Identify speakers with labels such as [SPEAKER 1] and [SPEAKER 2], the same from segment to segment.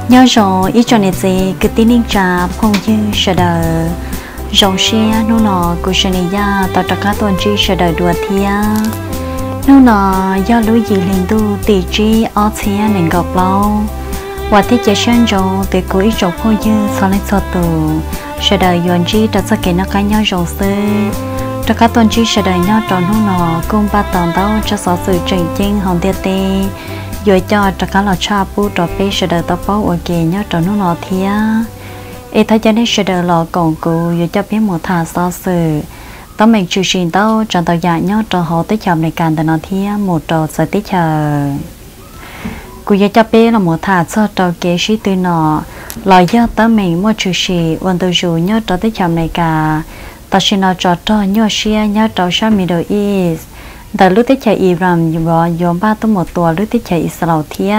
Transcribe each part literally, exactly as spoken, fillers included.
[SPEAKER 1] nhớ rồi ít cho nên gì cứ tin trà phong như sợ đời rong xe nó nọ của sân ya tao tất cả tuần chi sợ đời đùa thia nó nọ do lối gì liền tu tỷ chi ở xe nên gặp lâu và thiết chế sang rồi từ cuối rồi phong như sau lên sau tù sợ đời yuan chi đã sẽ kể nó cái nhau rồi xưa tất cả tuần chi sợ đời nhau tròn nó nọ cùng ba tuần đâu cho sở sự trình chính hồng tiệt tê rồi cho tất cả là cha bu trò bé sẽ đợi tao bảo ok nhớ trò nó nọ thia, e thấy cho nên sẽ đợi lò còn cụ rồi cho bé một thà so sự, tao mình chịu xin tao cho tao dạy nhớ trò họ tới chậm này càng tao nó thia một trò sẽ tới chờ, cụ rồi cho bé là một thà so trò kế sĩ từ nọ, lời do tao mình mua chịu sĩ, quan tôi dù nhớ trò tới chậm này cả, tao xin nó trò trò nhớ xia nhớ trò sao Middle East. Tại lúc tới chạy Iran và dọn ba tới một tuần lúc tới chạy Israel thia,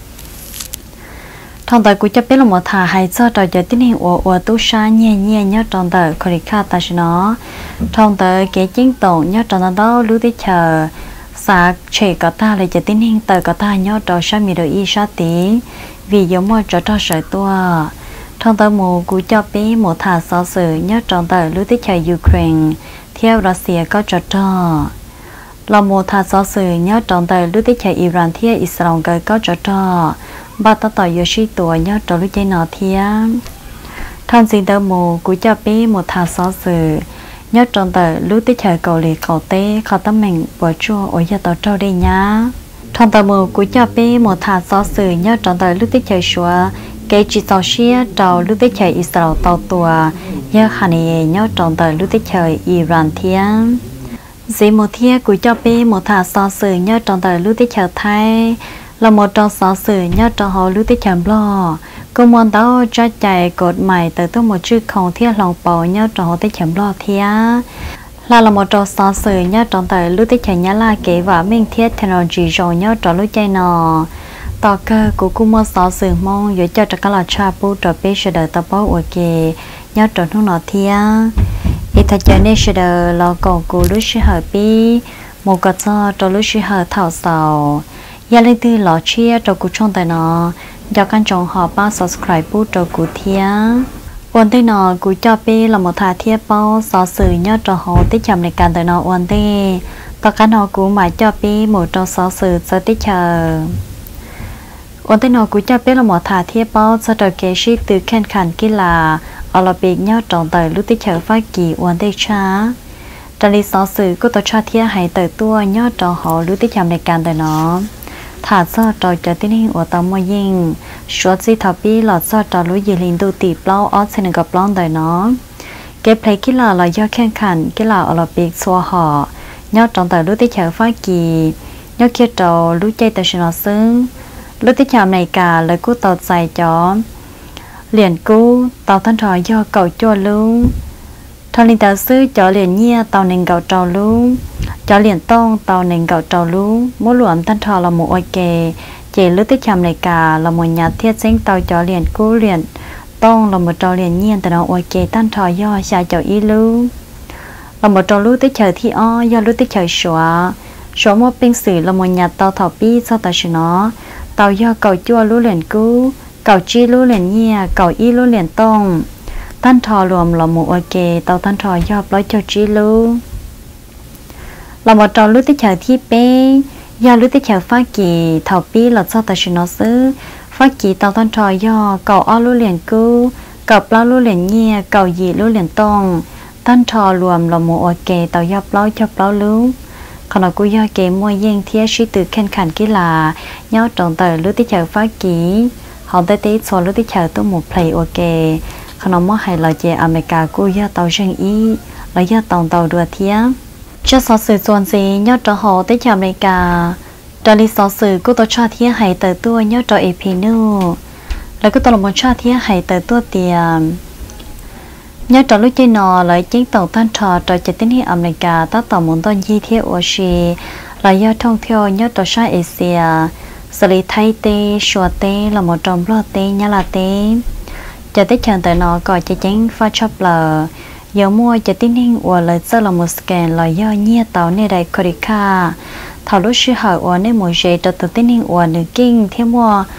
[SPEAKER 1] thằng tại của chấp biết là một thà hay cho trò chơi tiếng hình ủa ủa tu sa nhẹ nhẹ nhớ tròn tại Korea ta chỉ nó, thằng tại cái chính tổ nhớ tròn đó lúc tới chờ xa trẻ có ta lại chơi tiếng hình tại có ta nhớ trò sa mi đồ y sa tí, vì giống một trò trò sợi tua, thằng tại một của chấp biết một thà so sự nhớ tròn tại lúc tới chạy Ukraine theo Russia có trò trò là một thà so sự nhớ tròn tại lúc tới chạy Iran theo Israel cái có trò trò ba ta tỏi yoshi tuổi nhớ trò lúc chơi nọ theo thằng xin tao mù của cha bé một thà so sự nhớ tròn tại lúc tới chạy cầu lì cầu tê cầu tấm mình bỏ chua ở nhà tao trâu đây nhá thằng tao mù của cha bé một thà so sự nhớ tròn tại lúc tới chạy xóa cái chỉ tao xia trâu lúc tới chạy Israel tao tua nhớ hành này nhớ tròn tại lúc tới chạy Iran theo dì một thia của cho bé một thà so sự nhớ trong đời lúc tới chờ thay là một trong so sự nhớ trong họ lúc tới chờ lo công môn đó cho chạy cột mày từ tôi một chữ không thia lòng bầu nhớ trong họ tới chờ lo thia là là một trong so sự nhớ trong đời lúc tới chờ nhớ là kể và mình thiết technology rồi nhớ trong lúc chạy nọ tao cơ của công môn so sự mong rồi cho các là cha bu cho bé sẽ đợi tao bảo ok nhớ trong lúc nọ thia ít thay cho nên sẽ đợi lo còn của lúc sẽ hợp bi một cái cho cho lúc sẽ hợp thảo sầu gia linh tư lo chia cho cuộc trong tài nó do căn trọng họ ba subscribe bút cho cuộc thia quan tay nó của cho bi là một thà thia bao so sự nhớ cho họ tích chậm này càng tài nó quan tay tất cả nó của mà cho bi một trong so sự sẽ tích chờ quan tay nó của cho bi là một thà thia bao cho cho kế sĩ từ khen khẩn kia là ở là bị nhau tròn đời lúc tới chờ phát kỳ uốn tay cha, trong lý so sự của tôi cha thia hay tới tua nhau tròn họ lúc tới chậm này càng tới nó, thả cho trò chơi tiếng hình của tao mua dinh, số gì thọ bi lọt cho trò lối gì liền tu tì bao ở trên gặp lon tới nó, cái play kia là là do khen khẩn kia là ở là bị xóa họ, nhau tròn đời lúc tới chờ phát kỳ, nhau kia trò lúc chơi tới nó sướng, lúc tới chậm này cả lời của tao dài chó liền cú tàu thân trò do cầu chua luôn thằng linh tàu sư cho liền nhia tàu nền cầu trầu luôn cho liền tông tàu nền cầu trầu luôn mỗi luận thân trò là một oi kề chỉ lướt tới chầm này cả là một nhà thiết sinh tàu cho liền cú liền tông là một trò liền nhiên từ đó oi kề thân trò do xa cho y luôn là một trò lướt tới chờ thi o do lướt tới chờ xóa xóa một bên sử là một nhà tàu thọ pi sau tàu nó tàu do cầu chua luôn liền cú cầu chi lú liền nhia cầu y lú liền tông thanh thò rùm là một ok tàu thanh thò do nói cho chi lú là một trò lú tới chờ thi bé do lú tới chờ phát kỳ thầu pi là sao ta xin nó xứ phát kỳ tàu thanh thò do cầu o lú liền cú cầu plau lú liền nhia cầu gì lú liền tông thanh thò rùm là một ok tàu do plau cho plau lú còn là cô do kể mua yên thiết suy từ khen khẩn kia là nhau tròn tờ lú tới chờ phát kỳ họ tới tới số lúc tới chờ tôi một play ok còn nó mất hay là chị America cô do tàu riêng ý là do tàu tàu đua thiếp cho số sự chuẩn gì nhớ cho họ tới chờ America cho lý số sự cô tôi cho thiếp hay tới tôi nhớ cho ép nu là cô tôi là một cho thiếp hay tới tôi tiền nhớ cho lúc chơi nọ lại chính tàu tan trò cho chỉ tính hiện America ta tàu muốn tôn di thiếp ở xí là do thông theo nhớ cho sa Asia xử lý thay tê, xóa tê là một trong lo tê nhá là tê cho tới chẳng tới nó gọi cho chính pha chop lờ giờ mua cho tin hình của lời sơ là một scan là do nhia tàu nơi đây Korea thảo lúc sư hỏi của nơi một dễ cho tự tin hình của nữ kinh thêm mua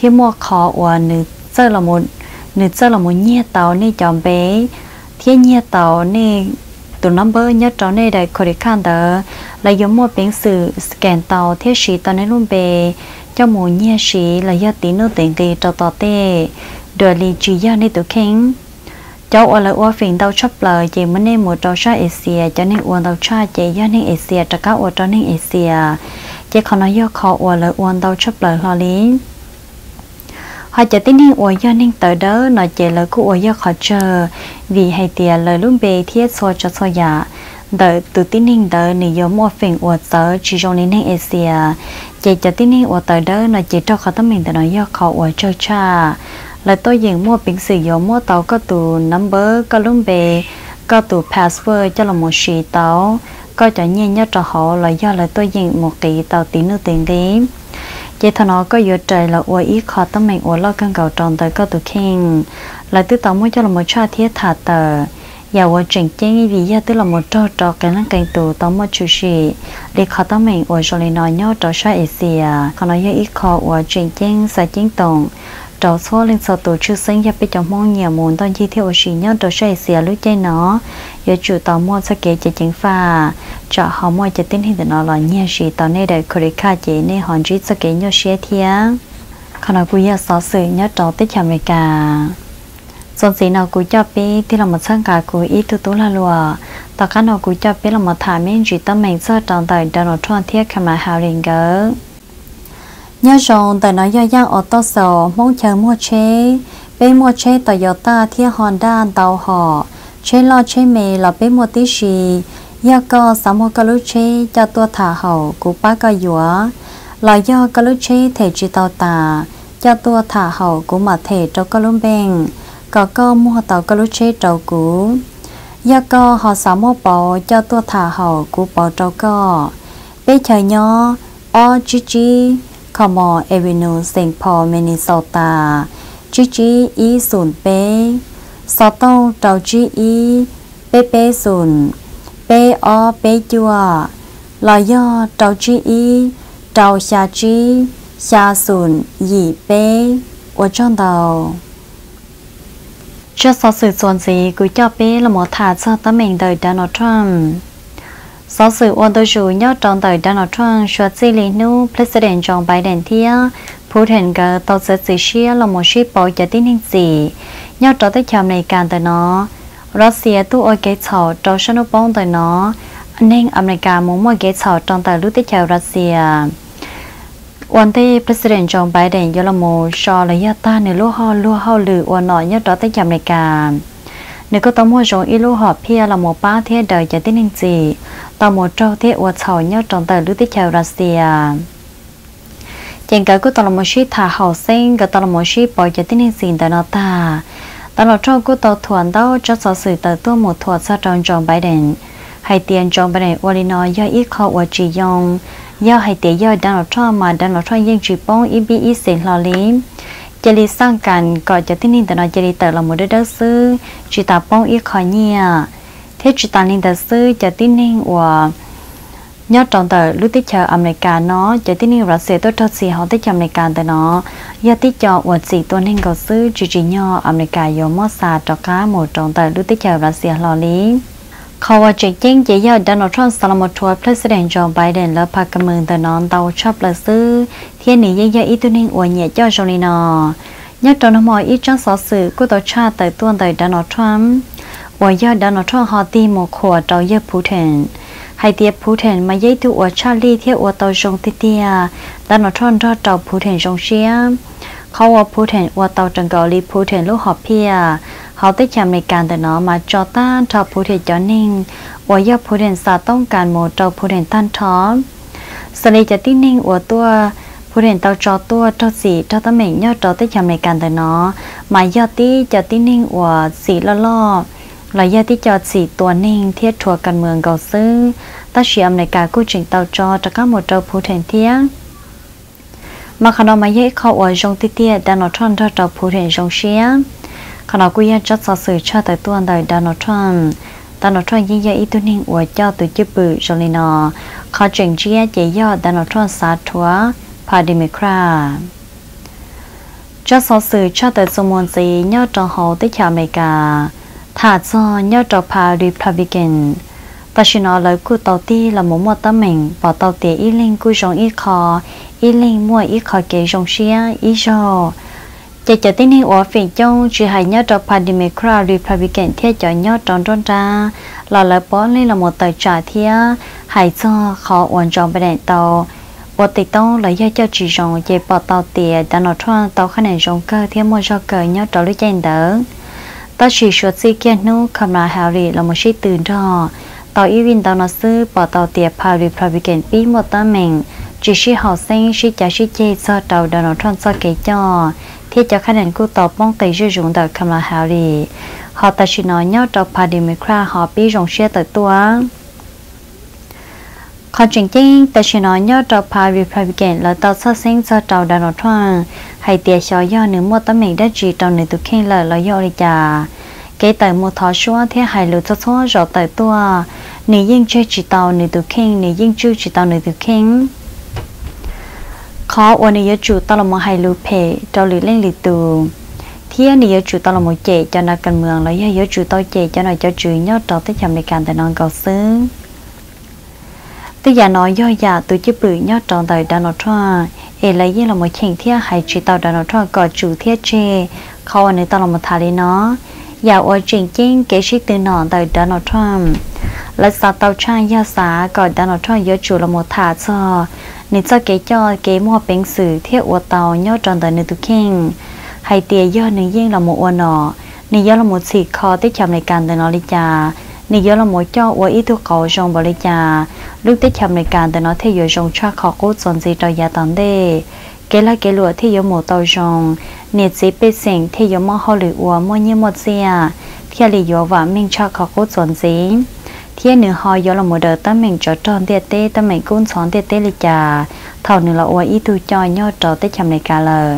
[SPEAKER 1] ที่มัวคออวนหรือเจอละมุนหรือเจอละมุนเงียเตานี่จอมเป้เที่ยเงียเตานี่ตัวนัมเบอร์ยัดจอในได้คอริคันเตอร์และยมัวเป็นสื่อสแกนเตาเที่ยสีตอนในรุ่นเป้เจ้าหมูเงียสีและยัดตีนู้ติงตีต่อต่อเต้โดยลีจียาในตัวเข่งเจ้าอวลอวฝิ่งเตาชอบเลยเจมันในหมู่เตาชาเอเชียจะในอวนเตาชาเจย่าในเอเชียจะก้าวอวเตาในเอเชียเจขอนายคออวลอวนเตาชอบเลยลอลิหากจะติ้งนิ่งอวยย่านิ่งเตอเด้อหน่อยเจเลยกูอวยย่าขอเจอวีให้เตียเลยลุ่มเบเทียโซจะโซยาเดอตุติ้งนิ่งเดอนิยมอวฝิ่งอวเตอชีจงในในเอเชียเจจะติ้งนิ่งอวเตอเด้อหน่อยเจเจ้าเขาต้องมีแต่หน่อยย่าขออวยเจ้าชาและตัวยิงมั่วปิงสื่อยมั่วเตาก็ตูนัมเบอร์ก็ลุ่มเบก็ตูพาสเวิร์ดจะละมุชีเตาก็จะเงียบยัดจะเขาและย่าและตัวยิงหมกตีเตาตีนู้ติงดีเจทนอก็ยดใจละอวยอีคอต้องแมงอวลอกันเก่าจอนเตอก็ตูเข่งและตัวเตามั่วจะละมุชาเทียถาเตออย่าว่าเจ๋งเจ๋งวิยาตัวละมุจอจอกันนั่งกันตูต้องมั่วชูชีเด็กเขาต้องแมงอวจอลินอยย่อจอชาเอเชียขณะย่าอีคออวเจ๋งเจ๋งใส่จิ้งตงเจ้าซัวเล่นสตูชื่อเซ็งยับไปจมองเหนียวมูลตอนยี่เที่ยวชีเนี่ยตัวใช้เสียลุใจเนาะยาจู่ต่อมัวสเกจจิงฟ้าเจาะหอมวยจะติ้นให้แต่นอหล่อเนี่ยชีตอนนี้ได้คุริค่าเจในหอนจีสเกยเชียเทียขณะกูอยากสอสื่อเนี่ยเจ้าติดอเมริกาส่วนสีนอกูจะปีที่เรามาช่างกากูอีตุตุละลัวต่อกันนอกูจะปีเรามาถามเองจีตั้งเมงเสื้อจอนแต่ดานอทรอนเทียขมาฮาริงเกอร์nhớ rằng tại nói do giang ở tàu sò mong chờ mua chế bên mua chế Toyota thiên Honda tàu họ chế lo chế mì là bên mua tí gì do có sáu mua cái lúa chế cho tua thả hậu của ba cái dũa là do cái lúa chế thể chỉ tàu tà cho tua thả hậu của mà thể trong cái lúa bèn có có mua tàu cái lúa chế trâu cũ do có họ sáu mua bò cho tua thả hậu của bò trâu co bên chờ nhỏ o chi chi Como Avenue Saint Paul Minnesota G G Eศูนย์เป้สอต้องเจ้า G E เป้เป้ศูนย์เป้อเป้จัวลอยย่อเจ้า G E เจ้าชาจีชาศูนย์หยี่เป้วัวจ้องเตาเจ้าสอสื่อส่วนสีกุยเจ้าเป้ละหมอถาดซอตะเมงเดย์โดนัลด์ทรัมป์สอสื่อวันตัวชูยอดจองต่อยโดนัลด์ทรัมป์ชวดซีลีนูประธานจองไบเดนเทียผู้แทนก็ต่อเสียเชียละโมชีปอยจะติ้งสี่ยอดจอได้ชมในการแต่เนาะรัสเซียตู้โอเกตเขาจอชนุปองแต่เนาะอันเองอเมริกามุ่งมั่วเกตเขาจองแต่รู้ที่ชาวรัสเซียวันที่ประธานจองไบเดนยละโมชอระยะต้านในลู่ห่อลู่ห่อหรือวันหน่อยยอดจอได้ชมในการในก็ต้องมั่วจงอีลู่ห่อเพียละโมป้าเทียเดยจะติ้งสี่ต่อหมดเจ้าเทอวดเฉาเนี่ยจงแต่รู้ที่ชาวรัสเซียเจงก็ตลอดมชีถาเฮาเซ็งก็ตลอดมชีปอยจะที่นี่สิ่งแต่นอตาตลอดเจ้าก็ต่อถวนเต้าจะสอสื่อแต่ตัวหมดถวดซาจองจองไบเดนให้เตียนจองไบเดนวอลินอยย่ออีคอวจียองย่อให้เตียย่อดันหลอดท่อมาดันหลอดท่อยิ่งจีป้องอีบีอีเซนลอลิมเจลีสร้างกันก่อนจะที่นี่แต่นอเจลีแต่ละหมดได้ซื้อจีตาป้องอีคอเนี่ยเทจิตานินแต่ซื้อจะที่นี่ว่ายอดจองแต่รู้ที่ชาวอเมริกาเนาะจะที่นี่รัสเซียตัวทศสีเขาที่ชาวอเมริกาแต่เนาะยอดที่จอวัดสีตัวนิ่งก็ซื้อจีจีย่ออเมริกาโยมอซาจอก้าหมดจองแต่รู้ที่ชาวรัสเซียลอลีเขาว่าจะยิ่งจะยอดดันอทรอนสลามุทัวร์ประธานจอไบเดนและพรรคการเมืองแต่นอนเตาชอบละซื้อเที่ยนี้ยิ่งยอดอีตัวนิ่งอวยเนี่ยเจ้าจงลีนอยอดจอนมออีจังสอสื่อกูต่อชาติแต่ตัวแต่ดันอทรัมว่ายอดดันอทรอนฮอตีโมขวดเจ้าเยอะผู้แทนให้เตียผู้แทนมาเย้ตัวอวดชาลีเที่ยวอวดเตาจงเตียดันอทรอนรอดเจ้าผู้แทนจงเชียเขาว่าผู้แทนอวดเตาจังเกาลีผู้แทนลูกหอบเพียเขาได้จำในการแต่เนาะมาจอต้านชาวผู้แทนจอนิ่งว่ายอดผู้แทนสาต้องการโมเจ้าผู้แทนต้านท้อสลีจะติ้งนิ่งอวดตัวผู้เรียนเตาจอตัวเท่าสีเท่าตะเหม่งยอดจอได้จำในการแต่เนาะหมายยอดที่จะติ้งนิ่งอวดสีละล่อหลายยอดที่จอดสีตัวนิ่งเทียบทัวกันเมืองเกาซึ่งตาเชียอเมริกากู้จิงเตาจอจะก้าหมดเจ้าผู้แทนเทียมาขนมมาเย่เข้าอวดจงติเตียดานอทรอนเจ้าผู้แทนจงเชียขณะกุยจัดสอสื่อชาติตัวใดดานอทรอนดานอทรอนยิ่งใหญ่อีตัวนิ่งอวดเจ้าตัวจิบุจลินอเขาเจงเจียเจียยอดดานอทรอนสาทัวพาดิเมครา cho số sự cho tới số môn gì nhớ trong hậu tới chào mẹ cả thả cho nhớ trong pa Republican ta chỉ nói lời của tàu ti là một mùa tâm mình bỏ tàu tiền ý linh của dòng ý khó ý linh mua ý khó kế dòng xia ý cho chỉ cho tin hình ở phía trong chỉ hay nhớ trong pa Democrat Republican thiết cho nhớ trong trong ra là lời bỏ lên là một tờ trả thiết hay cho khó ổn trọng bên tàu bộ tịch tông là do cho chỉ dòng chỉ bỏ tàu tiền đã nói thoáng tàu khả năng dòng cơ thiết mua cho cơ nhớ trong lúc trên đỡ ta chỉ suốt sự kiện nu Kamala Harris là một sự từ đó tàu ý viên tàu nó sư bỏ tàu tiền pa Republican bí một tấm mình chỉ sĩ học sinh sĩ trả sĩ chế cho tàu đã nói thoáng cho kế cho thiết cho khả năng của tàu bóng tây sử dụng tàu Kamala Harris họ ta chỉ nói nhớ tàu pa Democrat họ bí dòng xe tới tua còn chính chính ta chỉ nói nhớ tàu pa Republican là tàu xuất sinh cho tàu đã nói thoáng hay tiền cho do nếu một tấm mình đã chỉ tàu này tụi khen lời là do đi trả cái tại một thọ số thế hay lựa cho số rõ tại tua nếuยิ่งchơi chỉ tàu nếu tụi khen nếuยิ่งchưa chỉ tàu nếu tụi khen khóวันนี้chủ tàu là một hay lựa phe tàu lựa lên lựa tù thế này chủ tàu là một trẻ cho nó cần mường là do chủ tàu trẻ cho nó cho chủ nhớ tàu tới chậm này càng tại non cầu xứ tôi giả nói do giả tôi chỉ bự nhớ tròn đời đã nói thoa ê lấy như là một chuyện thiết hay chỉ tàu đã nói thoa có chủ thiết chê khó này tao là một thà đi nó giả ở chuyện chính kể sĩ từ nọ đời đã nói thoa là sao tàu trai gia xã có đã nói thoa do chủ là một thà cho nên cho kể cho kể mua bánh sử thiết ở tàu nhớ tròn đời nơi tụ khen hay tiền do nên riêng là một ô nọ nên do là một sự khó tới chậm này càng tại nó đi trà nên do là một cho ở ít thuốc cầu trong bảo lý trà lúc tới chậm này càng tại nó theo dõi trong tra khó cố dọn gì cho gia tán đề cái là cái lúa theo dõi một tàu trong nên chỉ biết xem theo dõi mỏ họ lựa uống mỏ như một xe theo lý do và mình tra khó cố dọn gì theo nữa họ do là một đợt tâm mình cho tròn tiệt tê tâm mình cũng chọn tiệt tê lý trà thầu nữa là ở ít thuốc cho nhau cho tới chậm này cả lời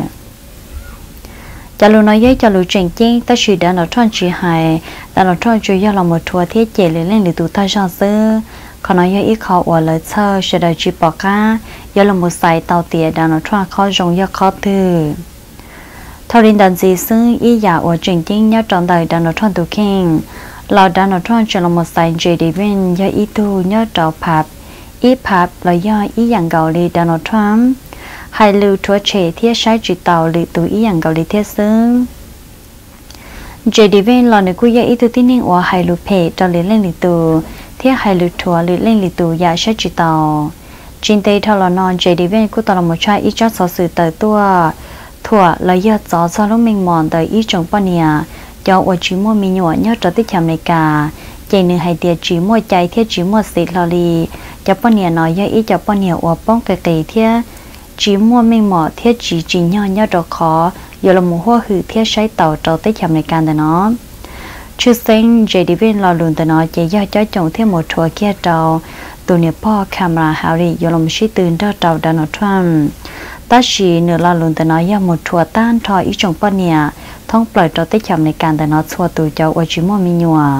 [SPEAKER 1] cho luôn nói với cho luôn chuyện chính ta chỉ đã nói tròn chỉ hay đã nói tròn chủ yếu là một thua thiết chế lên lên để tụi ta cho sư còn nói với ít khó ở lời thơ sẽ đợi chỉ bỏ cá do là một sài tàu tiền đã nói tròn khó dùng do khó từ thâu đến đàn gì sư ý giả ở chuyện chính nhớ tròn đời đã nói tròn tụ khen là đã nói tròn chỉ là một sài dễ đi bên do ít tu nhớ trò phạt ít phạt là do ý dạng gạo đi đã nói tròn hay lưu thua trẻ thiết sai chỉ tàu lì tụi ý dạng gạo lì thiết xứ chế đi bên lò này cũng dạy ý tụi tin nên ở hay lưu phe cho lên lên lì tụ thiết hay lưu thua lì lên lì tụ giả sai chỉ tàu trên tây thao lò non chế đi bên cũng tàu là một trai ít cho số sự tới tua thua là do gió do lúc mình mòn tới ít trồng bao nhiêu cho ở chỉ mua mì nhỏ nhớ cho tích chậm này cả chế nữa hay tiệt chỉ mua trái thiết chỉ mua xịt lò lì cho bao nhiêu nói do ít cho bao nhiêu ở bông cái cái thiết chỉ mua mình mỏ thiết chỉ chỉ nhỏ nhỏ đó khó giờ là một hoa hử thiết sấy tàu trâu tới chậm này can để nó chưa sinh dễ đi bên lò lùn để nó chỉ do cho chồng thêm một thua kia trâu tụi nè po Kamala Harris giờ là một sĩตื่นđó trâu đã nó Trump ta chỉ nửa lò lùn để nó do một thua tan thò ít chồng bao nhiêu thông pleight trâu tới chậm này can để nó xua tụi cháu ở chỉ mua mình nhỏ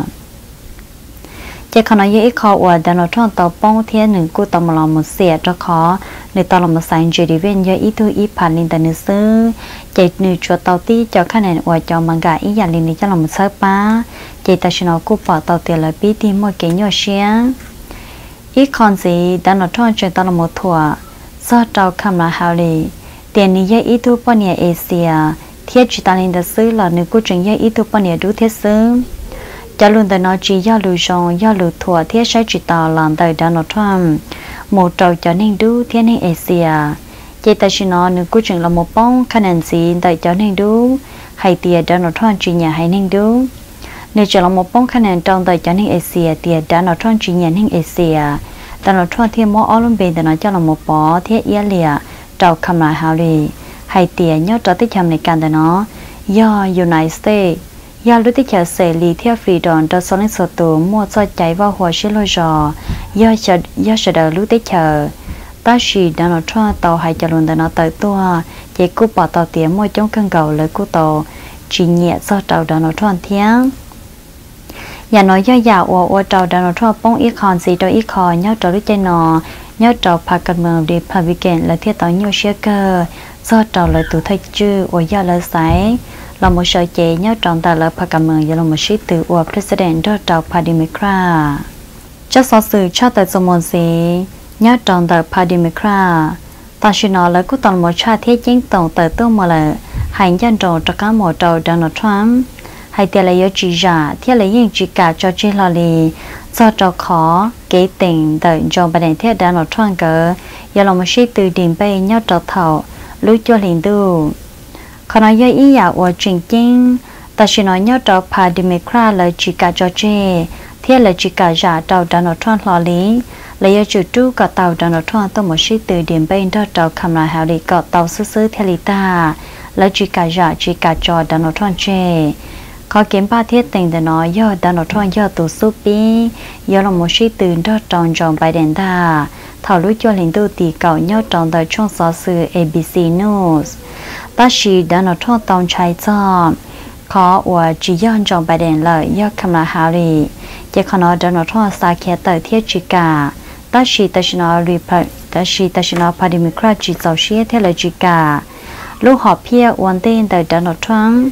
[SPEAKER 1] chỉ còn nói với khó ở đàn nó trong tàu bông thiênหนึ่งกูตอมลอมเสียจะขอในตอนเรามาใส่เจดีเวนเยอะอีตัวอีผ่านลินแต่เนื้อซื้อเจดหนึ่งชัวเตาตีจะคะแนนอวดจอมังกะอีอย่างลินนี้จะเรามาเสิร์ฟป้าเจตาชนกูปอเตาเตียเลยปีที่มัวเก่งยัวเชียอีคอนสีđàn nó trongเจตาเราหมดถั่วซอเตาคำละฮาลีเตียนนี้เยอะอีตัวปนเนียเอเชียเทียจิตาลินแต่ซื้อหล่อหนึ่งกูจึงเยอะอีตัวปนเนียดูเทียซื้อจะลุนแต่นอจีย่าลูจงย่าลูถั่วเทียใช้จิตตาลานแต่ดานอทรัมหมู่เจ้าจะนิ่งดูเทียนิ่งเอเชียเจตชินอนึกกูจึงละหมู่ป้องคะแนนสีแต่จะนิ่งดูให้เตียดานอทรัมจีเนี่ยให้นิ่งดูเนื้อจะละหมู่ป้องคะแนนจองแต่จะนิ่งเอเชียเตียดานอทรัมจีเนี่ยนิ่งเอเชียดานอทรัมเทียมออลุมเบนแต่นอจะละหมู่ปอเทียเอียเลียเจ้าคำลาฮารีให้เตียยอดจะติดทำในการแต่นอย่อยูไนเต็ดยาลุติเฉเสรีเทียฟรีดอนจะสอนให้สตูมั่วใจใจว่าหัวชิลอยจอย่อจะย่อจะเดลุติเฉตาชีดานอทรัมเตาให้จรุนแต่นอเตยตัวเจกูปอเตาเตียมั่วจ้องกังเก่าเลยกูโตจีเนียซอเตาดานอทรัมเทียงอย่าน้อยย่อยาอวอเตาดานอทรัมป้องอีคอนสีโดยอีคอนย่อเตาลุใจนอย่อเตาพากันเมืองดีพาวิเกนและเทียเตาโยเชียเกอร์ do trò lời tụ thay chư ở do lời sải là một sợi chế nhớ tròn tại lời phật cảm ơn là một sĩ tử của president do trò Padimikra chắc so sự cho tại số môn gì nhớ tròn tại Padimikra ta chỉ nói là cũng toàn một cha thiết chính tổng tại tôi mà là hành dân trò cho cả một trò Donald Trump hay tiền lấy chỉ giả thiết lấy những chỉ cả cho chơi lò lì do trò khó kế tình tại Joe Biden thiết Donald Trump cỡ giờ là một sĩ tử điểm bay nhớ trò thầu lúc cho liền duเขาnói với ýอยากว่าจริงๆแต่ฉันnói nhớ trò Padimikra là chỉ cả cho chơi thiết là chỉ cả giả tàu Donald Trump lò lý là do chủ trú cả tàu Donald Trump tôi một sĩ từ điểm bên đó tàu Kamala Harris cả tàu xứ xứ theo lý ta là chỉ cả giả chỉ cả cho Donald Trump chơi có kiếm ba thiết tình để nói do Donald Trump do tù súp bí do là một sĩ từ đó trong Joe Biden ta thảo lúc cho liền tu tỷ cầu nhau trong đời trong số sự a bê xê News ta chỉ Donald Trump tông trái cho khó và chỉ do Joe Biden lợi do Kamala Harris chỉ còn nói Donald Trump xa kia tới thiết chỉ cả ta chỉ ta chỉ nói report ta chỉ ta chỉ nói Padimikra chỉ giáo sĩ theo lời chỉ cả lúc họ phía quan tên tới Donald Trump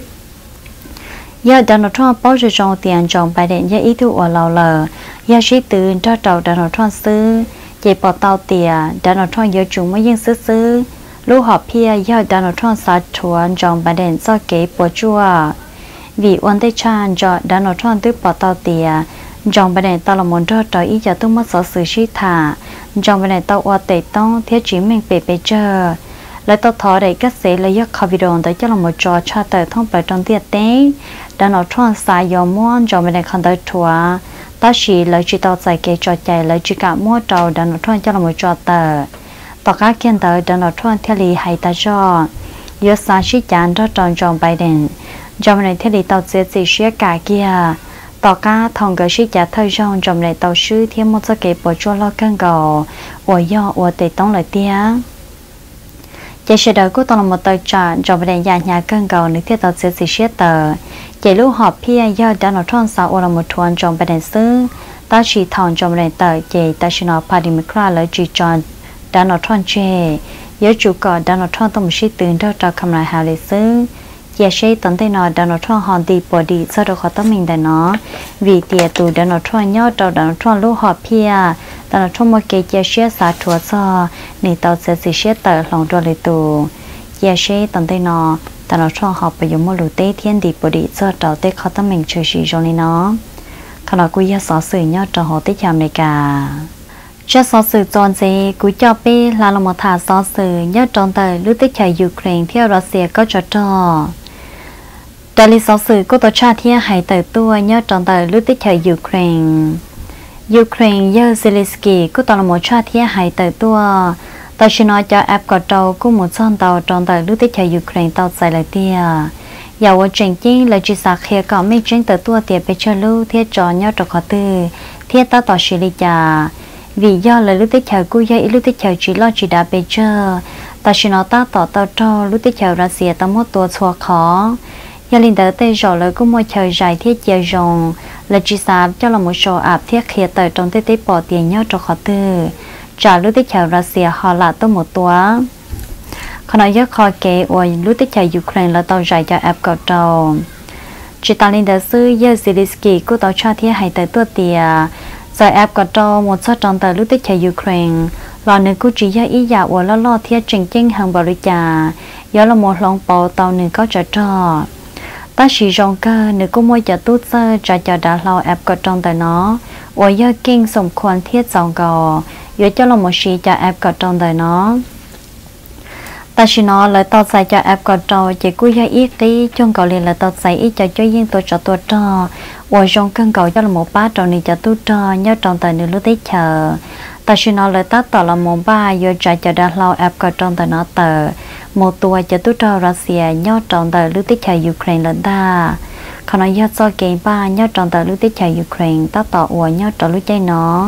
[SPEAKER 1] do Donald Trump bảo trợ trong tiền Joe Biden do ý thức ở lâu lờ do sĩ từ cho tàu Donald Trump xứ chỉ bỏ tàu tiền Donald Trump do chúng mới dân xứ xứ lúc họ phía do Donald Trump sát chuan Joe Biden do kế bỏ chua vì quan tên chan do Donald Trump tự bỏ tàu tiền Joe Biden tao là muốn cho trời ý cho tôi mất sở sự suy thả Joe Biden tao qua tệ tông thiết chỉ mình bề bề chờ lại tao thọ đầy các sẽ lấy giấc COVID tới cho là một trò cha tờ thông bài trong tiết tế Donald Trump xài dầu muôn Joe Biden không tới chùa ta chỉ lấy chỉ tao giải kế trò chạy lấy chỉ cả mua trâu Donald Trump cho là một trò tờ tao các kiên tới Donald Trump theo lý hay ta cho yếu xa chỉ chán cho tròn Joe Biden Joe Biden theo lý tao sẽ chỉ xế cả kia tao cá thằng cái sĩ trả thời gian trong này tao sư thêm một số cái bộ cho lo cân cầu, ở do ở tây tông lại tia. Chỉ sẽ đợi của tao là một tờ trả trong vấn đề nhà nhà cân cầu nếu thiết tao sẽ chỉ xét tờ. Chỉ lúc họp phía do Donald Trump sao ở là một tuần trong vấn đề sư, tao chỉ thằng trong vấn đề tờ chỉ tao chỉ nói Padimikra là chỉ chọn Donald Trump chế, nhớ chủ cọ Donald Trump tao một sĩ tưởng đó cho Kamala Harris sư. Giờ sẽ tận tay nó Donald Trump hoàn đi bỏ đi sau đó khó tâm mình để nó vì tiệt tụ Donald Trump nhớ cho Donald Trump lúc họp phía Donald Trump một cái giờ sẽ xả thua cho nên tao sẽ chỉ sẽ tờ lòng cho lấy tụ giờ sẽ tận tay nó Donald Trump họp bây giờ một lũ tế thiên đi bỏ đi sau đó tế khó tâm mình chơi gì cho nên nó còn là cúi giờ xóa sự nhớ cho họ tế chạm này cả cho xóa sự chọn gì cúi cho bé là là một thả xóa sự nhớ trong tờ lúc tế chạy Ukraine theo Russia có cho cho đại lý giáo sư của tổ cha thiên hải tới tua nhớ trong tờ lúc tích thời Ukraine Ukraine giờ Zelensky của tàu là một cha thiên hải tới tua tàu chỉ nói cho áp cọt tàu của một son tàu trong tờ lúc tích thời Ukraine tàu sai lại tia giờ ở trên chính là chỉ sạc khi có mấy trên tới tua tiệp về chơi lưu thiết trò nhớ trong khó tư thiết ta tàu xử lý trả vì do là lúc tích thời của giờ lúc tích thời chỉ lo chỉ đã về chơi tàu chỉ nói ta tàu tàu cho lúc tích thời Russia tàu một tua xóa khó gia đình tới tây rồi lại cũng mua chơi dài thiết chơi rồng là chỉ sao cho là một số áp thiết khi tới trong tây tây bỏ tiền nhớ cho khó tư trả lúc tây chơi Russia họ là tới một tua còn nói rất khó kể ôi lúc tây chơi Ukraine là tàu dài cho áp cầu trâu chỉ ta lên tới sư giờ Zelensky của tàu cha thiết hay tới tua tiền rồi áp cầu trâu một số trong tàu lúc tây chơi Ukraine là nơi cũng chỉ do ý giả của lo lo thiết trình chính hàng bảo lý trả do là một lòng bảo tàu nơi có trở trò ta chỉ rong cơ nếu có mua cho tốt sơ trả cho đã lâu ép có trong tay nó, ở giờ kinh sủng quan thiết dòng cầu, giờ cho là một sĩ cho ép có trong tay nó. Ta chỉ nói là tao xài cho ép có trong chỉ cúi giờ ít đi, trong cầu liền là tao xài ít cho cho riêng tôi cho tôi cho, ở rong cân cầu cho là một bát trong này cho tôi cho, nhớ trong tay nếu lúc tới chờ. Ta chỉ nói là ta tao là một ba giờ trả cho đã lâu ép có trong tay nó tờ. Một tuổi cho tôi cho Russia nhớ trong tờ lúc tích chạy Ukraine lần ta còn nói nhớ cho game ba nhớ trong tờ lúc tích chạy Ukraine ta tỏ ủa nhớ trong lúc chạy nó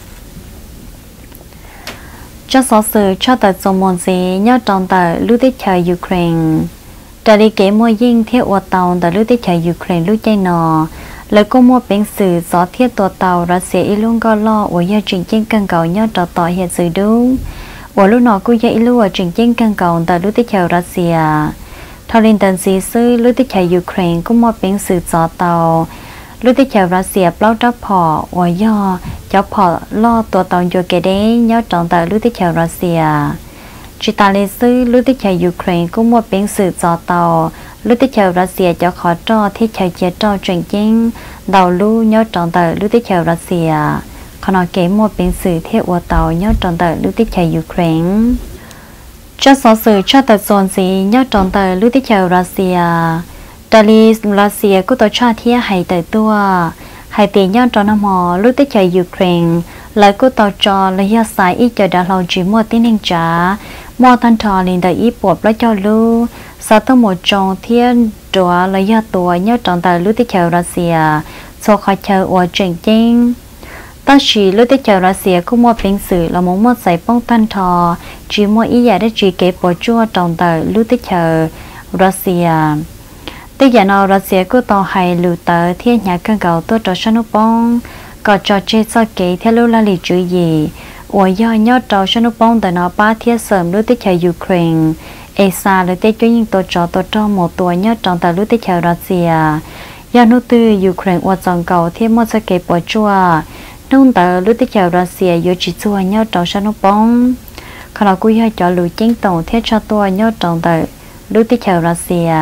[SPEAKER 1] cho số sự cho tờ số môn gì nhớ trong tờ lúc tích chạy Ukraine trả đi kể mua dinh thiết ủa tàu tờ lúc tích chạy Ukraine lúc chạy nó lời cô mua bánh sử gió thiết tổ tàu Russia ý luôn có lo ủa nhớ trình trên cân cầu nhớ trong tỏ hiện sự đúng 我路那古也一路正经更高的路的桥 Russia ทอรินตันซีซื้อลุติแคยูเครนก็มอเป็นสื่อจอเตาลุติแครัสเซียเปล่าดับพอวอย่อจะพอล่อตัวตอนโยเกเดย่อจองแต่ลุติแครัสเซียจิตาเลซื้อลุติแคยูเครนก็มอเป็นสื่อจอเตาลุติแครัสเซียจะขอจ่อที่แคเจียจ่อจริงจริงดาวลู่ย่อจองแต่ลุติแครัสเซียขณะเกมอเป็นสื่อเทวัวเตาย่อจองแต่ลุติแคยูเครนจะสอสื่อชาติโซนสียอดจองเตอลุติเชลรัสเซียดาลีรัสเซียก็ตัวชาติที่ให้เตอตัวให้เตียยอดจอนมอลุติเชลยูเครนแล้วก็ตัวจอระยะสายอีเจดาเราจีมัวตินิงจ้ามอทันทอลินเดอีปวดและเจ้าลูสาตหมดจองเทียนตัวระยะตัวยอดจองเตอลุติเชลรัสเซียโซคาเชลอวจริงจริงตั้งชีลุติเชลรัสเซียก็มัวเป็นสื่อละมงมัวใส่ป้องตันทอจีมัวอีอยากได้จีเก็บปวดจั่วตรงเตอลุติเชลรัสเซียแต่อย่างนอรัสเซียก็ต่อให้ลูเตอเทียนหยาเกินเก่าตัวจอชนุปองก็จอเจสเกเทลุลาลิจุยอวยย่อยอดจอชนุปองแต่นอป้าเทียเสริมลุติเชลยูเครนเอซาหรือเตจุยิงตัวจอตัวจอหมดตัวยอดจองแต่ลุติเชลรัสเซียยานุตือยูเครนอวดจองเก่าเทียมอสเกปวดจั่วนุ่งเตอลุติเชลรัสเซียยูจิจัวยอดจอชนุปองขณะกูอยากจะรู้จริงตรงเทียชตัวยอดตรงแต่ลุติเชลรัสเซีย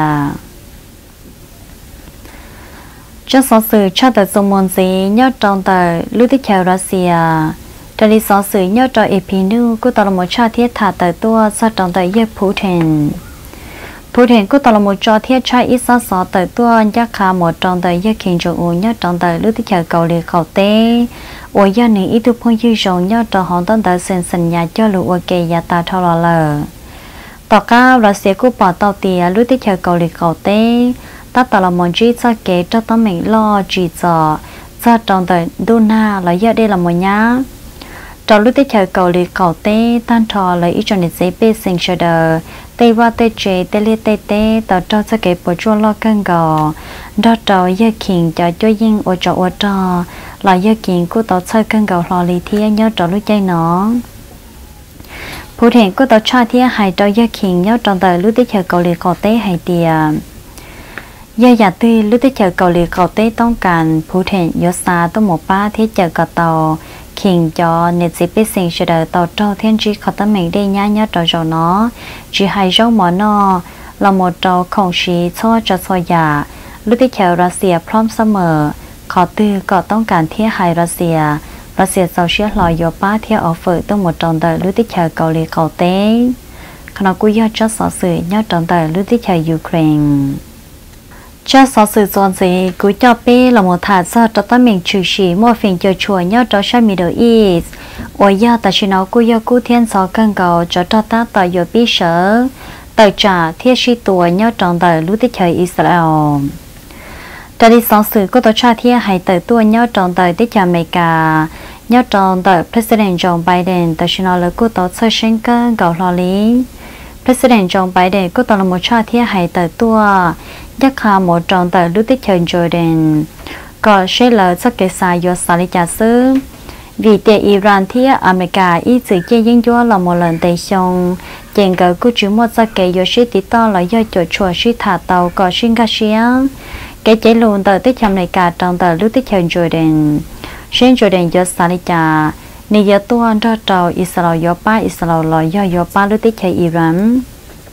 [SPEAKER 1] จะสอสื่อชาติสมนสียอดตรงแต่ลุติเชลรัสเซียแต่ลิสอสื่อยอดจอเอพินูกูตลอดชาติเทียถาแต่ตัวสัตว์ตรงแต่เยพูเทนพูเทนกูตลอดจอเทียชาอิสาสอแต่ตัวยักษ์ขาหมดตรงแต่เยคิงจงอูยอดตรงแต่ลุติเชลเกาหลีเขาเต้我要你一度碰遇上要找好多的神神呀，叫路我给呀打透了了。大家รัสเซียกูปอตเตียรู้ที่เชเกาหลีเขาเต้ตัดตลอดมันจีจะเกจะต้องไม่ล่อจีจ่อจะจองแต่ดูหน้าแล้วเยอะได้ละมันยะจอรู้ที่เชเกาหลีเขาเต้ตั้งทอเลยอีจนเซเปซิงเชเดอร์เตว่าเตเจเตเลเตเตต่อจอจะเก็บปวดจวนล่อกันก่อดอจอเยอะขิงจะจ่วยยิงโอจอโอจอหลายเยอะกินกูต่อใช้กันเก่าหล่อลีเทียยอดจอรู้ใจน้องผู้เห็นกูต่อชาเทียหายจอเยอะขิงยอดจอแต่รู้ที่เชเกาหลีเขาเต้หายเตียยาหยาตื้อรู้ที่เชเกาหลีเขาเต้ต้องการผู้เห็นยศาต้องหมอป้าที่เจอกต่อขิงจอเนจิเปสิงเฉดต่อเจ้าเทียนจีเขาตั้งไม่ได้ย่ายอดจอจอเนาะจีหายเจ้าหมอนอเราหมดจอของชีช่อจะซอยารู้ที่เชรัสเซียพร้อมเสมอขอตื้อก็ต้องการเที่ยไฮรัสเซียรัสเซียโซเชียลลอยโยป้าเที่ยออฟเฟอร์ต้องหมดจองแต่ลุติเชเกาหลีเขาเต้ขณะกูยอดจัดสอสื่อยอดจองแต่ลุติเชยูเครนจัดสอสื่อจอนสีกูจอเป้ละโมถาซอจะต้องมีชื่อชีมัวฟิงเจอชัวยอดจอชามิดเดิลอีสโอยอดแต่ชินเอากูยอกูเทียนสอกันเก่าจะต่อตาต่อโยปีเชอต่อจ่าเที่ยชีตัวยอดจองแต่ลุติเชอิสราเอลแต่ดิสองสื่อก็ตัวชาติที่ให้เติบตัวยอดจองเติบที่จากอเมริกายอดจองเติบ President Joe Biden แต่ชนะแล้วก็ตัวเซอร์เชนเกอร์เกาหลี President Joe Biden ก็ตัวละมชาติที่ให้เติบตัวยักษ์ขาหมดจองเติบลุติเชนโจเดนก็เชื่อเลยสักเกษายศสาลิจาซื้อวิเตอิรันที่อเมริกาอีสื่อเกี่ยยิ่งยั่วละมลันเตชงเจงเกอกูจิมวสักเกยชิติต่อแล้วย่อยจดชัวชิถาเตาก็ชิงกาเชียงcái chế luôn tới tích chăm này cả trong tờ lúc tích chăm Jordan, xin Jordan cho Salija, nếu giờ tuan ra trâu Israel yo pa Israel lo yo yo pa lúc tích chăm Iran,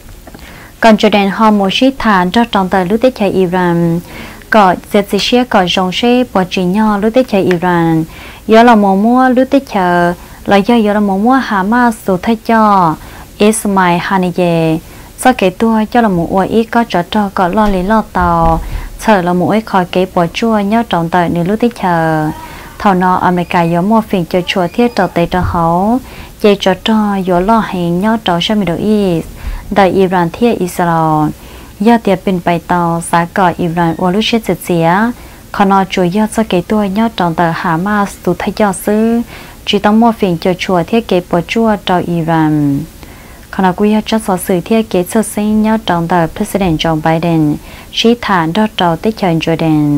[SPEAKER 1] còn Jordan họ muốn xí thản ra trong tờ lúc tích chăm Iran, có sẽ chỉ xí có dòng xe bỏ chỉ nhau lúc tích chăm Iran, giờ là mua mua lúc tích chăm, là giờ giờ là mua mua Hamas số thay cho Ismail Haniyeh, sau cái tua cho là một ít có trò trò có lo lý lo tàu sợ là mỗi khỏi cái bỏ chua nhớ trọng tại nửa lúc tích chờ thầu nọ America giống một phiền cho chùa thiết trò tây trò hấu dây trò trò dỗ lo hành nhớ trò sang Middle East đại Iran thiết Israel do tiệp bên bày tàu giá cỏ Iran và lúc chết dịch xía còn nọ chùa do sau cái tua nhớ trọng tại Hamas tụ thay cho sư chỉ tông một phiền cho chùa thiết cái bỏ chua trò Iranขณะกูอยากจะสอสื่อที่เกิดขึ้นซึ่งยอดจองแต่ President Joe Biden ชี้ฐานดอจอติเชิญจอร์แดน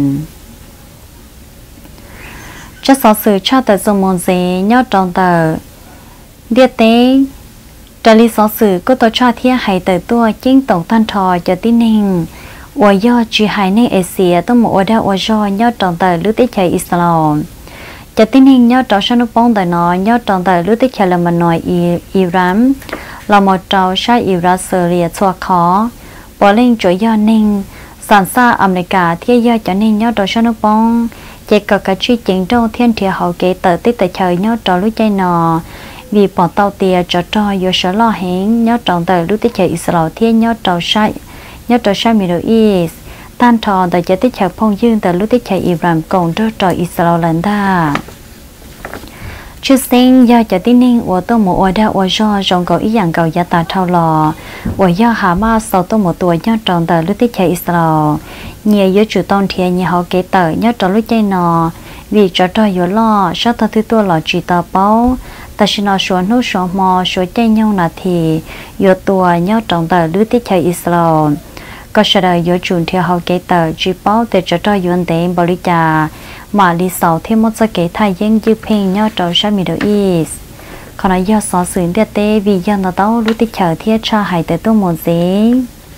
[SPEAKER 1] จะสอสื่อชาติสมุนสียอดจองแต่เดียเต้จะรีสอสื่อก็ตัวชาเทียให้เติบตัวจิ้งตกท่านทอจะตีนิ่งอวยอจีไฮในเอเชียต้องหมดอดาอวยยอยอดตองเตอลุติชัยอิสลามจะตีนิ่งยอดต่อชนุปองแต่น้อยยอดตองเตอลุติชัยละมันน้อยอิรัมเราหมดเจ้าชาอิรัสเซียชัวขอปอเล่งจ่วยยอดนิ่งสันซาอเมริกาเที่ยยอดจะนิ่งยอดต่อชนุปองเจกกะชีจิงโจเทียนเทียเขาเกเตอติแต่เชยยอดต่อลุใจนอvì bỏ tàu tiền cho cho yêu sở lo hẹn nhớ trọng tại lúc tích chạy Israel thiên nhớ trâu sai nhớ trâu sai Middle East tan thọ tại chế tích chạy phong dương tại lúc tích chạy Iran cộng cho trâu Israel lần ta trước sinh do cho tin ninh của tôi một ở đây ở do trong cầu ý dạng cầu gia tài thao lò ở do Hamas sau tôi một tuổi nhớ trọng tại lúc tích chạy Israel nhiều yếu chủ tôn thiên như họ kể tới nhớ trâu lúc chạy nọ vì cho trâu yếu lo sao tôi thứ tôi là chỉ tao báo ta xin nói số nô số mò số chơi nhau là thì yếu tua nhau trong tờ lưu tiết chạy Israel có sẽ đợi yếu chuẩn theo họ kế tờ chỉ bảo để cho cho yuan đến bảo lý trà mà lý sau thêm một số kế thay dân dư phèn nhau trong sát Middle East còn nói do số sự tiết tế vì do nó tao lưu tiết chạy thiết cho hai tới tôi một gì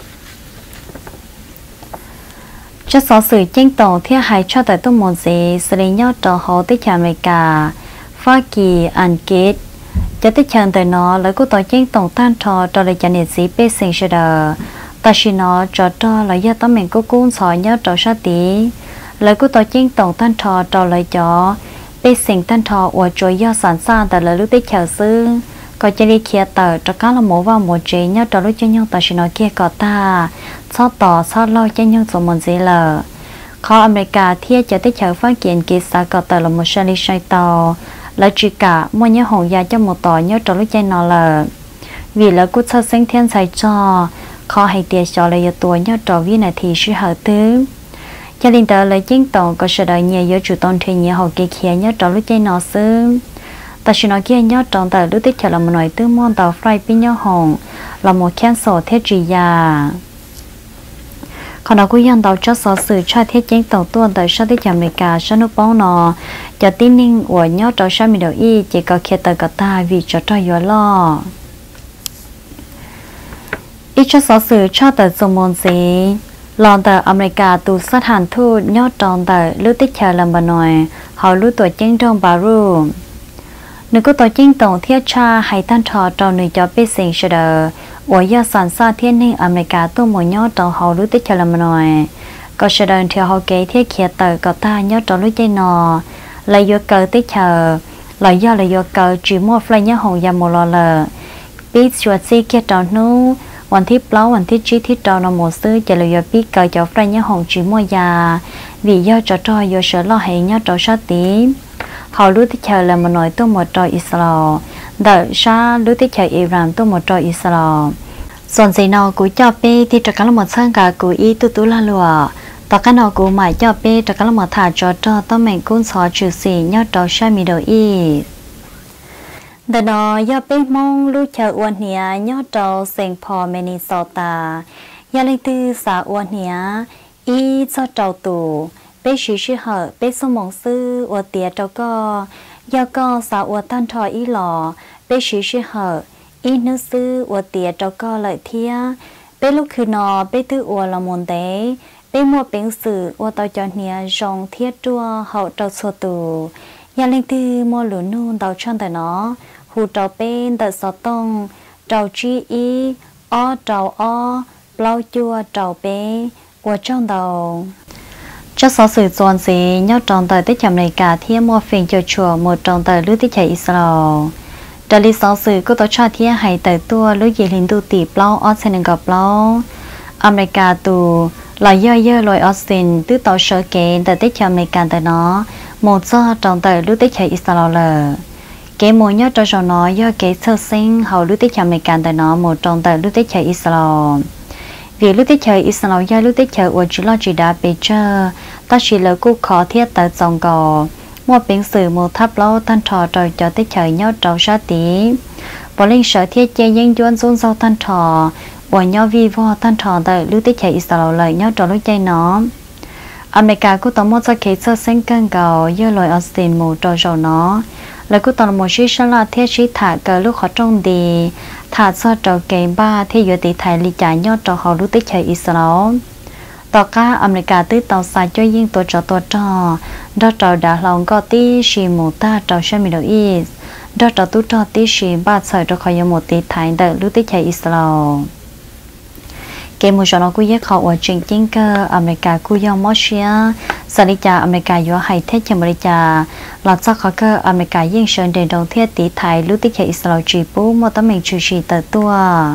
[SPEAKER 1] cho số sự tranh tổ thiết hai cho tới tôi một gì xử lý nhau trong họ tiết chạy America Hoa Kỳ, Anh Kết, cho tới chân tới nó lấy của tổ chức tổng tan trò cho lấy chân nhiệt sĩ bê sinh sẽ đờ, ta xin nó cho cho lấy do tấm mình của cuốn sỏi nhớ trò sát tí, lấy của tổ chức tổng tan trò cho lấy cho bê sinh tan trò ở chỗ do sản sản tại lấy lúc tích chờ sư, có chơi đi kia tờ cho cá là mổ vào một chế nhớ trò lúc cho nhau ta xin nó kia có ta, sao tỏ sao lo cho nhau rồi một gì lờ, khó America thiết cho tích chờ phát triển kỳ xã có tờ là một sản lý sai tàu là chỉ cả mua nhớ hồng gia cho một tỏi nhớ trò lúc chơi nó là vì là cút sơ sinh thiên sai cho khó hay tiền cho là tuổi nhớ trò vì này thì sự hợp thứ cho nên tờ lấy chính tổng có sự đời nhiều chủ tôn thì nhiều hậu kỳ kia nhớ trò lúc chơi nó xứ ta chỉ nói kia nhớ trò tờ lúc tích cho là một loại tư môn tàu fly pin nhớ hồng là một cancel thế chỉ già còn nó cũng dân tàu cho sở sự cho thiết chính tàu tuần tại sao tích America sao nước bóng nó cho tin ninh của nhớ cho sao Middle East chỉ có khi tới cả ta vì cho cho yếu lo ít cho sở sự cho tới dùng môn gì lòn tại America tụ sát hàn thu nhớ tròn tại lúc tích chờ làm bà nội họ lúc tuổi chính trong bà ru nếu có tổ chính tổng thiết cha hay tan trò trong người cho biết sinh sẽ đỡ ở gia sản xa thiên ninh America tôi muốn nhớ trong họ lúc tích cho làm nói có sẽ đợi theo họ kế thiết kia tới có ta nhớ trong lúc chơi nọ lấy vô cờ tích chờ lấy do lấy vô cờ chỉ mua fly nhớ hồng và một lò lờ biết chuột gì kia trong nuวันที่เปล่าวันที่จีที่เราเราหมดซื้อจะเลยยปีเกยจะไฟเนี่ยหงจีมัวยาvì do cho cho do sợ lo hay nhớ cho sát tí họ lúcที่chờ là một nói tôi một trò Israel đợi sa lúcที่chờ Iran tôi một trò Israelส่วนสิ่งnào của cho pe thì cho các một sang cả của ý tu tu la lụa và cái nào của mày cho pe cho các một thả cho cho tôi mình cũng xóa trừ gì nhớ cho sa Middle Eastแต่นอยาไปมองลูกชาวอวนเหียยอดเจ้าเซงพอเมนิโซตายาเลยตือสาอวนเหียอีเจ้าเจ้าตู่ไปชื่อชื่อเหอะไปสมองซื้ออวดเตียเจ้าก็ยาก็สาอวดตันทออีหล่อไปชื่อชื่อเหอะอีนึกซื้ออวดเตียเจ้าก็เลยเทียไปลูกคือนอไปตื้ออวดละมุนเตไปมัวเป็นสื่ออวดเต่าจอนเหียจงเทียจัวเหาเจ้าสัวตู่ยาเลยตือมัวหลุนนู่นเต่าช่างแต่เนาะหูเจ้าเป็นแต่สตงเจ้าจีอีอ้อเจ้าอ้อเปล่าจัวเจ้าเป็นอวดจ้องเต่าcho số sự toàn gì nhớ trong thời tích chậm này cả thiên mua phiền cho chùa một trong thời lưu tích chạy Israel đại lý số sự có tổ cho thiên hay tại tua lưu gì liên tu tỷ plau Austin gặp plau America tu là do do loại Austin tứ tàu sở kiện tại tích chậm này cả tại nó một do trong thời lưu tích chạy Israel là cái mùa nhớ cho cho nó do cái sơ sinh hầu lưu tích chậm này cả tại nó một trong thời lưu tích chạy Israel vì lúc tích trời Israel do lúc tích trời ở chỗ lo chỉ đã bị chờ ta chỉ là cố khó thiết tại dòng cầu mua biển sử một tháp lâu tan trò rồi cho tích trời nhau trâu sát tí bỏ lên sở thiết chế dân doan dôn dâu tan trò bỏ nhau vi vô tan trò tại lúc tích trời Israel lại nhau trò lúc chơi nó America cũng tổng một số kế sơ sinh cân cầu do lời Austin một trò rầu nó lại cũng tổng một số là thiết sĩ thả cờ lúc khó trông đi ถ้าซอดเราเกมบ้าที่อยู่ที่ไทยลิจายอดเราเขารู้ติเฉยอิสราเอลต่อก้าอเมริกาตื้อเตาสายช่วยยิงตัวจอตัวจอดอเราด่าลองก็ตีชีมูตาเราเชื่อมิดอีสดอเราตู้จอตีชีบ้าใส่เราคอยหมดตีไทยแต่รู้ติเฉยอิสราเอลเกมมุชนกุยเขาว่าจริงจริงก็อเมริกากุยมอเชียสลิจาอเมริกาอยู่ให้เทศอเมริกาหลังจากเขาก็อเมริกายิ่งเชิญเดินดงเทศตีไทยรู้ติเฉยอิสราเอลจีปูมอตเมงชูชีเตอตัว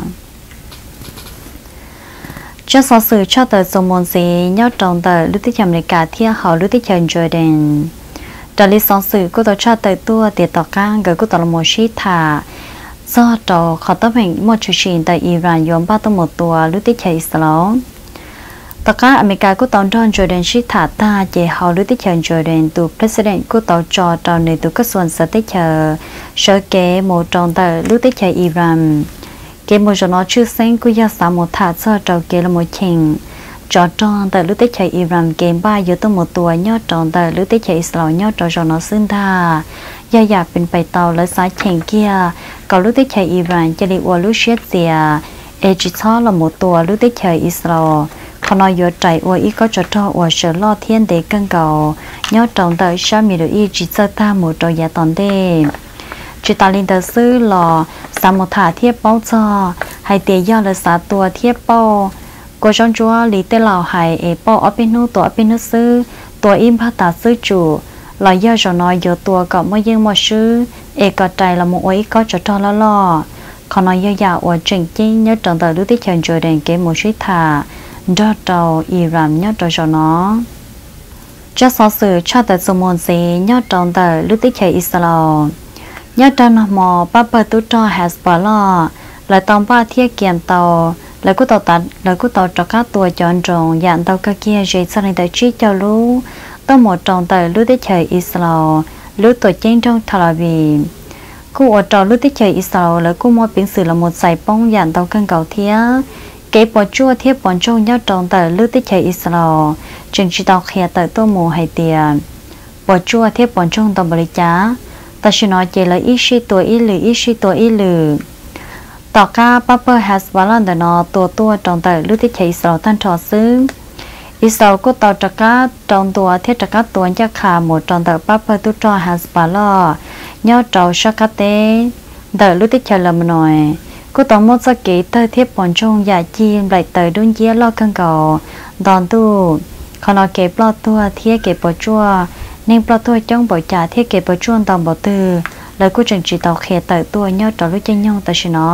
[SPEAKER 1] จะสอสื่อชาติสมนสียอดตรงแต่รู้ติเฉยอเมริกาเที่ยวเขารู้ติเฉยจอร์แดนดาลิสอสื่อก็ต่อชาติตัวเตียต่อก้างก็ต่อละโมชิธาซอต่อขอต้องเป็นมอชูชินแต่อิหร่านยอมบ้าตั้งหมดตัวรู้ติเฉยอิสราเอลตอนอเมริกาก็ตอนดอนจอร์แดนชิธาตาเจฮารู้ติเฉยจอร์แดนตัวประธานก็ต่อจอตอนในตัวก็ส่วนสติเฉยเชเกโมจงแต่รู้ติเฉยอิหร่านเกมโมจนอชื่อเซงกุยาสามโมธาซอเจ้าเกลโมเชงจอจอนแต่รู้ติเฉยอิหร่านเกมบ้าเยอะตั้งหมดตัวยอดจอนแต่รู้ติเฉยอิสราเอลยอดจอจอนอซึ่งท่าอยากอยากเป็นไปเตาและสายเชงเกียเกาลุติเฉยอิหร่านจะเรียกว่าลุเชียเซียเอจิทอละหมดตัวลุติเฉยอิสราเอลขณะยอดใจว่าอีก็จะทอว่าเชลอเทียนเด็กกันเก่ายอดจองแต่ชามีดูอีจิตตาหมดตัวยาตอนเดจิตาลินเดซื้อหล่อสามถาเทียบเป้าจอให้เตียยอดและสาตัวเทียบเป้าก็จงจัวลีเตเหล่าให้เอเป้าอปินูตัวอปินุซื้อตัวอิมพาตาซื้อจูลอยย่อจน้อยเยอะตัวก็ไม่ยังมาซื้อเอกใจละโมอีก็จะทอละล่อขณะยอยาว่าจริงจริงยอดจองแต่รู้ที่เชิญจอแดนเกมโมชิธาดอดาวอิหร่านยอดจอนอจะสอสื่อชาติสมนสียอดจองแต่รู้ที่เฉยอิสราเอลยอดจอนมอป้าเปิดตุ้จอแฮสปาล่าและตอนป้าเที่ยเกียมเตาแล้วก็ต่อตัดแล้วก็ต่อจักรตัวจอนจงยันเตากะเกียเจสันเดชิเจ้ารู้ต้องหมดจองแต่รู้ที่เฉยอิสราเอลรู้ตัวจริงจงทาราวีกูอดจอรู้ที่เฉยอิสราเอลแล้วกูมอเป็นสื่อละหมดใส่ป้องยันเตากันเก่าเทียเก็บปอจั่วเทียบปอนจงยอดจองแต่รู้ที่เฉยอิสราเอลจึงชิตาเขียแต่ตัวหมูไฮเตียปอจั่วเทียบปอนจงตบริจาแต่ชินอเจเลยอิชิตัวอิลืออิชิตัวอิลือต่อก้าป้าเปอร์แฮสวาลันเดนอตัวตัวจองแต่รู้ที่เฉยอิสราเอลท่านทอซึ่งอิสราเอลก็ต่อจักรจองตัวเทียจักรตัวยักษ์ขาหมดจองแต่ป้าเปอร์ตุจอแฮสปาล่อยอดจอชักเตเดรู้ที่เฉยละมหน่อยก็ต้องมดสกีเตอร์เทียบปอนจงใหญ่จีนไหลเตยดุนเยี่ยลอกกันเก่าดอนตู้ขณะเก็บปลอดตัวเทียเก็บปอจั่วเน่งปลอดตัวจ้องบ่อยจ่าเทียเก็บปอจั่วตอนบ่ตื้อแล้วก็จึงจีตอเขตเตยตัวยอดจอรู้จังยงแต่ชินอ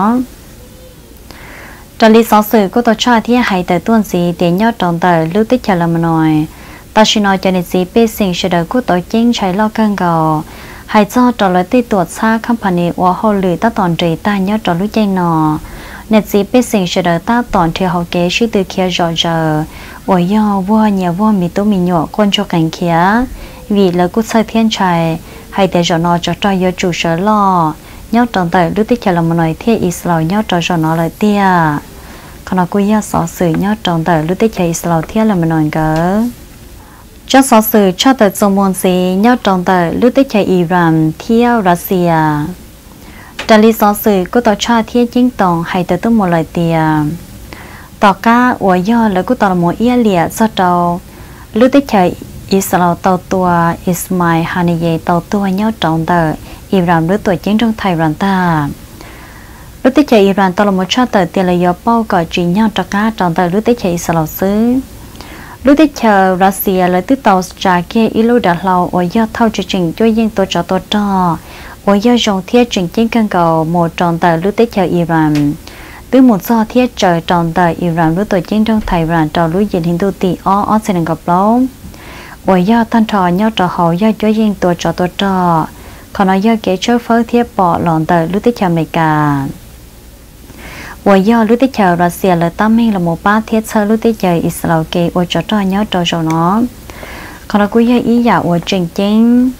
[SPEAKER 1] จอลีสอสื่อก็ต่อชาที่ให้แต่ต้นสีเดียนยอดจองเตยรู้ติดเฉลมหน่อยตาชินอจะในสีเป็นสิ่งเฉดก็ต่อจิ้งใช้ลอกกันเก่าให้เจ้าจอเลยติดตรวจซาคัมพานีว่าเขาหรือตาตอนเจตายอดจอรู้จังนอเน็ตสีเป็นสิ่งเฉดตาตอนเที่ยวเกชิตือเคียจอเจอว่าย่อว่าเนี่ยว่ามีตัวมีหยวกคนชกันเคียวีแล้วก็ใช้เทียนชัยให้แต่จอนอจะจอยจูเชลล่อยอดจองเตยรู้ติดเฉลมหน่อยเที่ยอิสราเอลยอดจอจอนอเลยเตี้ยขณะกุยาสอสื่อยอดจองแต่รู้ติเฉยอิสราเอลเที่ยละมันนอนเก๋จะสอสื่อชาติสมนสียอดจองแต่รู้ติเฉยอิหร่านเที่ยวรัสเซียดาลิสอสื่อก็ต่อชาติเที่ยจิ้งตองให้แต่ต้นโมลายเตียต่อก้าอวยยอดแล้วก็ต่อโมเอียเลียสตอรู้ติเฉยอิสราเอลเตาตัวอิสมาอิลฮานิเยเตาตัวยอดจองแต่อิหร่านรู้ตัวจิ้งจงไทยรันตารู้ติเฉยอิหร่านตลอดชาติเตียเลยยอเป้าก่อจีนยอดจักรจองแต่รู้ติเฉยอิสราเอลซื้อรู้ติเฉยรัสเซียเลยติดต่อจากเกอิลูดาเราอวยยอดเท่าจริงช่วยยิงตัวจอตัวจ่ออวยยอดจงเทียจริงจริงกันเก่าหมดจองแต่รู้ติเฉยอิหร่านตื้อหมดซอเทียเจอจองแต่อิหร่านรู้ตัวจริงจงไทยรันจอรู้ยินหินตุติอ้ออ้อเสนกับเราอวยยอดท่านทอยอดจอเขายอดช่วยยิงตัวจอตัวจ่อขณะยอดเกเชอร์เฟอร์เทียบปอหลอนแต่รู้ติเฉยอเมริกาว่ายอรู้ติเฉยรัสเซียและตั้มให้ละโมป้าเทียเชอรู้ติเฉยอิสราเอลเกอวจตอยอดจอจอนอขณะกุยอีอยากอวจริงจริง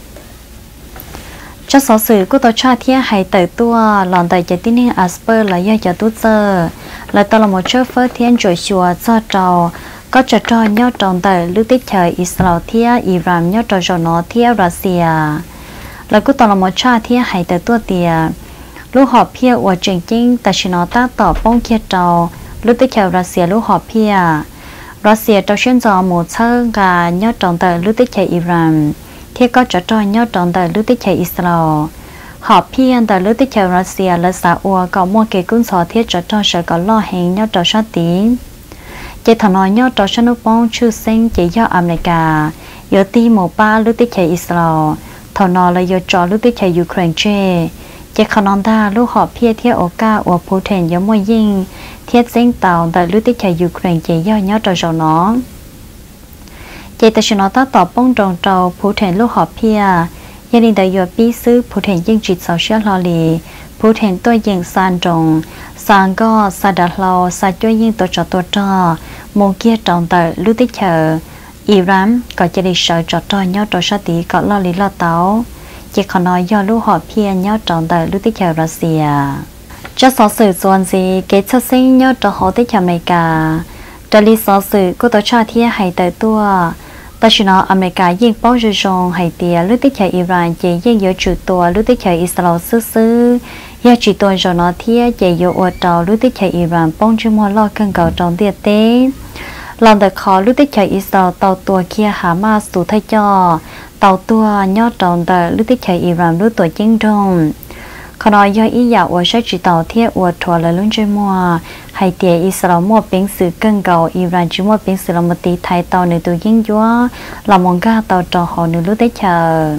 [SPEAKER 1] จะสอสื่อกุตชาเทียให้เติตัวหลอนแต่จะติ้งอัสเปอร์และยอดจะตุ้เจอและตลอดโมเชอร์เฟอร์เทียนจอยชัวจอจอก็จะจอยอดจองแต่รู้ติเฉยอิสราเอลเทียอิหร่านยอดจอจอนอเทียรัสเซียแล้วก็ตลอดโมชาเทียให้แต่ตัวเตียลูกหอบเพียอวดจริงจริงแต่ชนอต้าต่อป้องเคียเจ้าลูกตะเขียวรัสเซียลูกหอบเพียรัสเซียเจ้าเช่นจอหมู่เชิงกายอดจองแต่ลูกตะเขียวอิหร่านเที่ยก็จะจอยอดจองแต่ลูกตะเขียวอิสราเอลหอบเพียแต่ลูกตะเขียวรัสเซียและซาอุก็มั่วเกกุนสอเที่ยจะจอยเสือก็ล่อแหงยอดจอชาติเจถนอยยอดจอชนุป้องชื่อเซ็งเจียออเมริกาโยตีหมู่ป้าลูกตะเขียวอิสราเอลถนอเลยโยจอลูกตะเขียวยูเครนเจเจขนอนดาลูกหอบเพียเที่ยโอกาอวพูเทนยมวยยิงเทียเซ็งเต่าแต่ลูกติดใจยูเครนเจย่อยย่อจอจอน้องเจตชนอตาตอบป้องจงเจ้าพูเทนลูกหอบเพียยันดีแต่ยัวปีซื้อพูเทนยิงจิตโซเชียลลอลีพูเทนตัวยิงซานจงซานก็ซาดาลาซาจ้วยยิงตัวจอตัวจอโมเกียจงแต่ลูกติดเชออิรัมก็จะได้เสือจอจอย่อตัวชาติก็ลอลีลอเต้าเจขนอยย่อลูกหอบเพียย่อจงแต่ลูกติดเชอรัสเซียจะสอสื่อส่วนสิเกตซิงยอดจะหอที่อเมริกาจะรีสอสื่อก็ตัวชาที่ให้แต่ตัวแต่ชนะอเมริกายิ่งป้องจุจงให้เตียลุติเขอิรันเจยิ่งเยอะจุดตัวลุติเขอิสราเอลซื้อยาจุดตัวจนอเทียเจโยอวดเราลุติเขอิรันป้องจุมัวลอกันเก่าจงเตียเต้ลองแต่ขอลุติเขอิสราเอลเต่าตัวเคียหามาสู่ทยอเต่าตัวยอดจงแต่ลุติเขอิรันรู้ตัวจิ้งจงขณะย่อยอีอยากว่าใช้จิตเอาเทียอวดทัวร์และลุ่นใจมัวให้เตียอิสราเอลมัวเป็นสื่อเก่งเก่าอิรันจิมัวเป็นสื่อละมตีไทยเต่าในตัวยิ่งยัวละมองก้าเต่าจอหอหนึ่งรู้ได้เชอ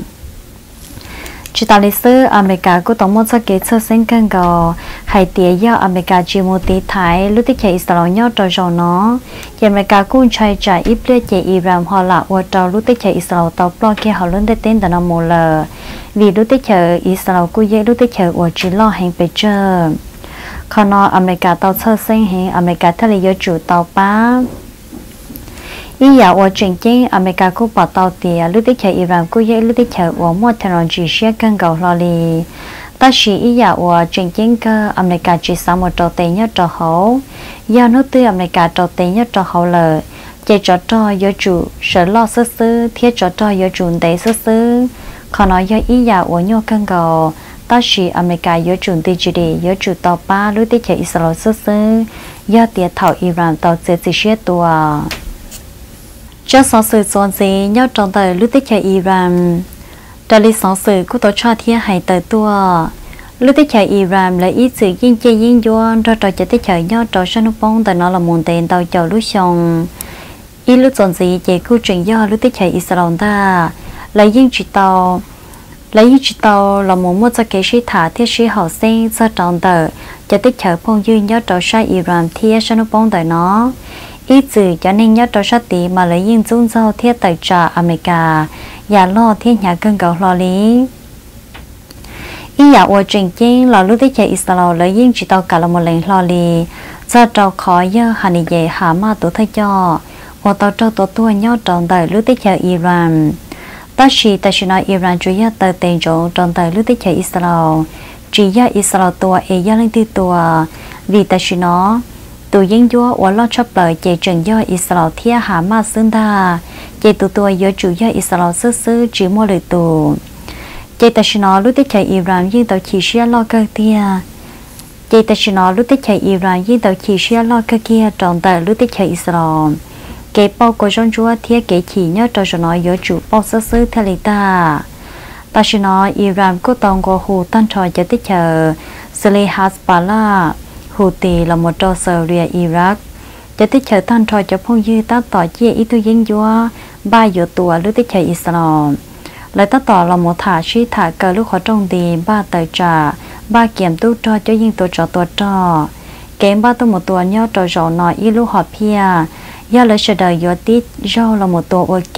[SPEAKER 1] จิตาลิซอเมริกาก็ต้องมัวจะเกิดเชื่อเส้นเก่งเก่าให้เตียย่ออเมริกาจิมัวตีไทยรู้ได้เชออิสราเอลย่อจอจอเนาะอเมริกากู้ใช้จ่ายอิบเลียเจอิรันฮอลละอวดเต่ารู้ได้เชออิสราเอลเต่าปลอกเกี่ยเขาลุ่นได้เต้นแต่นโมเลวีรู้ได้เชออิสราเอลกูเยรู้ได้เชออวดจิล่อแห่งไปเจอขณะอเมริกาเต่าเชื่อเส้นแห่งอเมริกาทะเลยจุเต่าป้าอีอยากว่าจริงๆอเมริกากูปอเต่าเตียรู้ได้เชออิรันกูเยรู้ได้เชอว่ามัวเทคโนโลยีเชี่ยกันเก่าลอลีแต่ชีอีอยากว่าจริงๆก็อเมริกาจีสามตัวเตียจอเขายานุตืออเมริกาตัวเตียจอเขาเลยเจจอจอยจุเสือล่อซื้อเทียจอจอยจุนเตซื้อขณะย่อยอีอยากว่าโยกันเก่าตาชีอเมริกาเยอะจุนตีจีดีเยอะจุต่อป้ารู้ติเฉยอิสราเอลซื้อยอดเตียเท่าอิหร่านต่อเจ็ดสิบเชียตัวจะสอนสื่อส่วนสียอดจงเตอรู้ติเฉยอิหร่านจะลิสอนสื่อกุตชาเทียให้เตอตัวรู้ติเฉยอิหร่านและอีสื่อยิ่งเจยิ่งย้อนเราต่อจะติเฉยยอดต่อชนุปงแต่นอละมุนเตนต่อเจ้าลุชงอีลุส่วนสีเจคู่จึงยอดรู้ติเฉยอิสราเอลได้และยิ่งจิตต่อlấy chỉ tàu là một mối cho cái sĩ thả thiết sĩ hậu sinh cho tròn tờ cho tích chở phong dư nhớ trò sai Iran thiết cho nó bông đời nó ít từ cho nên nhớ trò sát tí mà lấy yên dung dâu thiết tài trả America và lo thiết nhà cân cầu lo lý ý giả ủa trình chính là lúc tích chở Israel lấy yên chỉ tàu cả là một lần lo lý cho trò khó nhớ hành ý dễ hạ mà tổ thay cho một tàu trò tổ tua nhớ tròn tờ lúc tích chở Iran ta chỉ ta chỉ nói Iran chủ yếu từ tiền chỗ trong từ lúc tích chở Israel chỉ do Israel tua ấy do lên từ tua vì ta chỉ nói tụ dân chúa ở lo chấp lời chạy trần do Israel thia hạ ma xương ta chạy tụ tua do chủ do Israel xứ xứ chỉ mua lời tụ chạy ta chỉ nói lúc tích chở Iran nhưng tàu chỉ xia lo cơ tia chạy ta chỉ nói lúc tích chở Iran nhưng tàu chỉ xia lo cơ kia trong từ lúc tích chở Israel cái bao của dân chúa thiết cái chỉ nhớ cho cho nó yếu chủ bao sơ sơ theo lý ta ta chỉ nói Iran có tông của hồ tan trò cho tích chờ Saleh Hezbollah hồ tì là một trò Syria Iraq cho tích chờ tan trò cho phong dư ta tỏ chia ý tu dân chúa ba yếu tùa lúc tích chờ Israel lại ta tỏ là một thả suy thả cờ lúc khó trong thì ba tờ trả ba kiểm tu trò cho dân tu trò tu trò kém ba tu một tuần nhớ trò trò nói ý lúc họp pia do lời sự đời do tít do là một tổ ok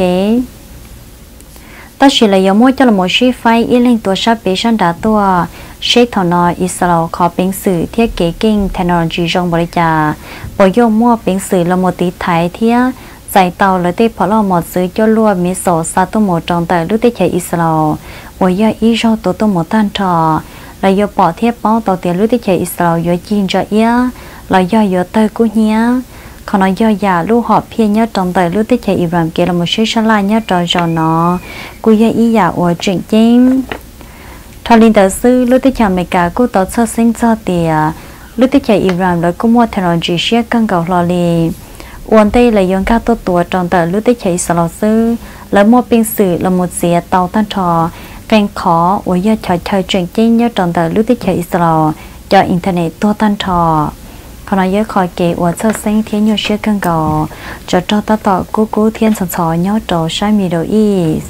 [SPEAKER 1] ta chỉ là do mỗi cho là một suy phái ý lên tổ sắp bị sanh đã tua sẽ thọ nói Israel khó biến sự thiết kế kinh technology trong bờ trà bởi do mua biến sự là một tí thái thiết giải tàu lấy tê phá lo một sự cho luôn mỹ sổ sa tô một trong tại lúc tê chạy Israel bởi do ý do tổ tô một tan trò là do bỏ thiết bao tàu tiền lúc tê chạy Israel do chiên cho ý là do do tơi của nhé còn nói do già lưu họ phía nhớ trong tại lúc tích chạy Iran kia là một số sân lai nhớ trò trò nó cú do ý giả ở chuyện chính thằng linh đạo sư lúc tới chào mấy cả cô tao sơ sinh cho tiề lúc tới chào Iran rồi cô mua technology share căng cầu lò lì uốn tay là dùng các tốt tuổi trong tờ lúc tới chào Israel sư là mua pin sử là một xe tàu tan trò canh khó ở giờ chờ chờ chuyện chính nhớ trong tờ lúc tới chào Israel cho internet tua tan trò còn nói nhớ khỏi kể ở sơ sinh thiên nhiều share căng cầu cho cho ta tỏ cố cố thiên sẵn sò nhớ trò sai Middle East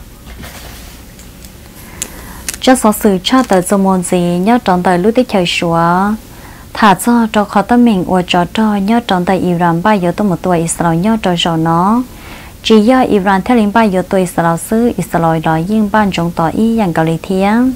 [SPEAKER 1] cho số sự cho tới số môn gì nhớ trong tới lúc tới chơi xóa thả cho cho khó tâm mình ở cho cho nhớ trong tới Iran bao giờ tôi một tuổi Israel nhớ cho cho nó chỉ do Iran theo linh bao giờ tuổi Israel xứ Israel đó nhưng ban trong tỏ ý dạng cầu lý thiên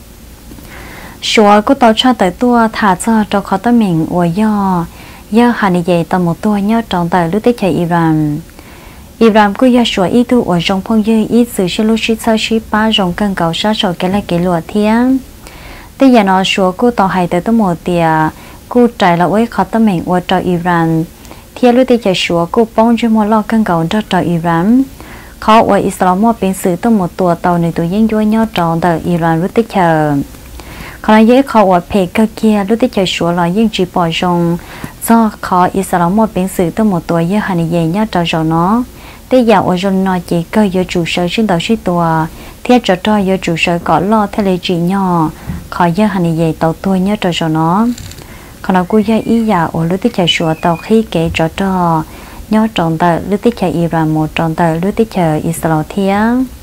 [SPEAKER 1] xóa của tôi cho tới tua thả cho cho khó tâm mình ở do do hành gì tầm một tuổi nhớ trong tới lúc tới chơi Iran Iran cũng do số ít tu ở trong phong dư ít sự sự lúc sau khi ba trong căn cầu sát sổ cái lại cái lúa thiên. Tuy giờ nó số cô tàu hay tới tới một tia, cô trái là với khó tâm mình ở trong Iran. Thiên lúc tới chạy số cô bông cho một lọ căn cầu cho trong Iran. Khó ở Israel một bên sự tới một tua tàu này tụi dân vui nhau trong tại Iran lúc tới chờ. Còn dễ khó ở phía cơ kia lúc tới chạy số là dân chỉ bỏ trong do khó Israel một bên sự tới một tua giờ hành gì nhau trong rồi nó. Bây giờ ở trong nó chỉ có do chủ sở trên tàu ship tua, thiết cho cho do chủ sở có lo theo lệ chỉ nhỏ, khỏi do hành gì tàu tua nhớ cho cho nó. Còn nó cũng do ý giờ ở lúc tích chạy sửa tàu khi kể cho cho nhớ tròn tờ lúc tích chạy Iran một tròn tờ lúc tích chạy Israel thiết.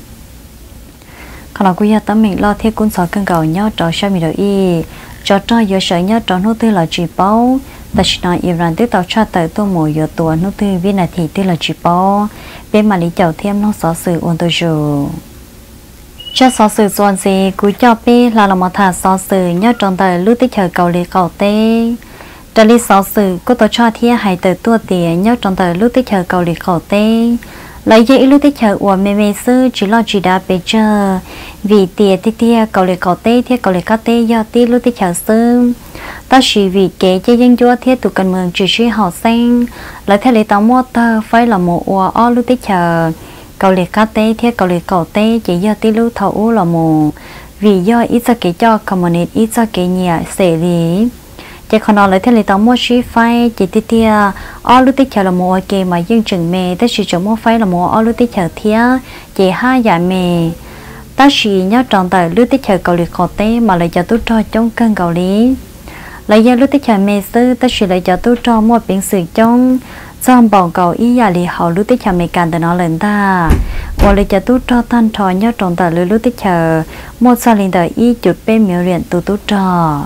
[SPEAKER 1] Còn nó cũng do tấm mình lo thiết quân sở cân cầu nhớ cho sao mình được y, cho cho do sở nhớ cho nô tư là chỉ bao. Ta chỉ nói Iran tiếp tục cho tới tôi mua nhiều tuổi nô tư viên này thì tên là chỉ bao bên mà lý chào thêm nó xóa sự ôn tôi rồi cho xóa sự toàn gì cúi cho bé là là một thà xóa sự nhớ trong đời lúc tích chờ cầu lì cầu tê trở lý xóa sự có tôi cho thiên hay tới tua tiền nhớ trong đời lúc tích chờ cầu lì cầu tê lấy dễ lúc tích chờ của mẹ mẹ sư chỉ lo chỉ đã bây giờ vì tiền tê tê cầu lì cầu tê thiết cầu lì cầu tê do tê lúc tích chờ sư ta chỉ vì kế cho dân chúa thiết tụ cần mường chỉ suy họ xanh lại theo lý tao mua tơ phải là một ua o lúc tích chờ cầu liệt cá tê thiết cầu liệt cầu tê chỉ do tí lúc thầu là một vì do ít cho kế cho community ít cho kế nhà xử lý chỉ còn nói lại theo lý tao mua suy phải chỉ tí tia o lúc tích chờ là một kế mà dân chừng mê ta chỉ cho mua phải là một o lúc tích chờ thiết chỉ hai giả mê ta chỉ nhớ tròn tại lúc tích chờ cầu liệt cầu tê mà lại cho tôi cho trong cân cầu lý lại giờ lúc tích chờ mẹ sư ta chỉ lại cho tôi cho một biển sự trong trong bảo cầu ý giả li hậu lúc tích chờ mẹ càng từ nó lên ta và lại cho tôi cho tan trò nhớ trong tờ lúc tích chờ một sao linh đời ý chụp bên miêu luyện từ tôi cho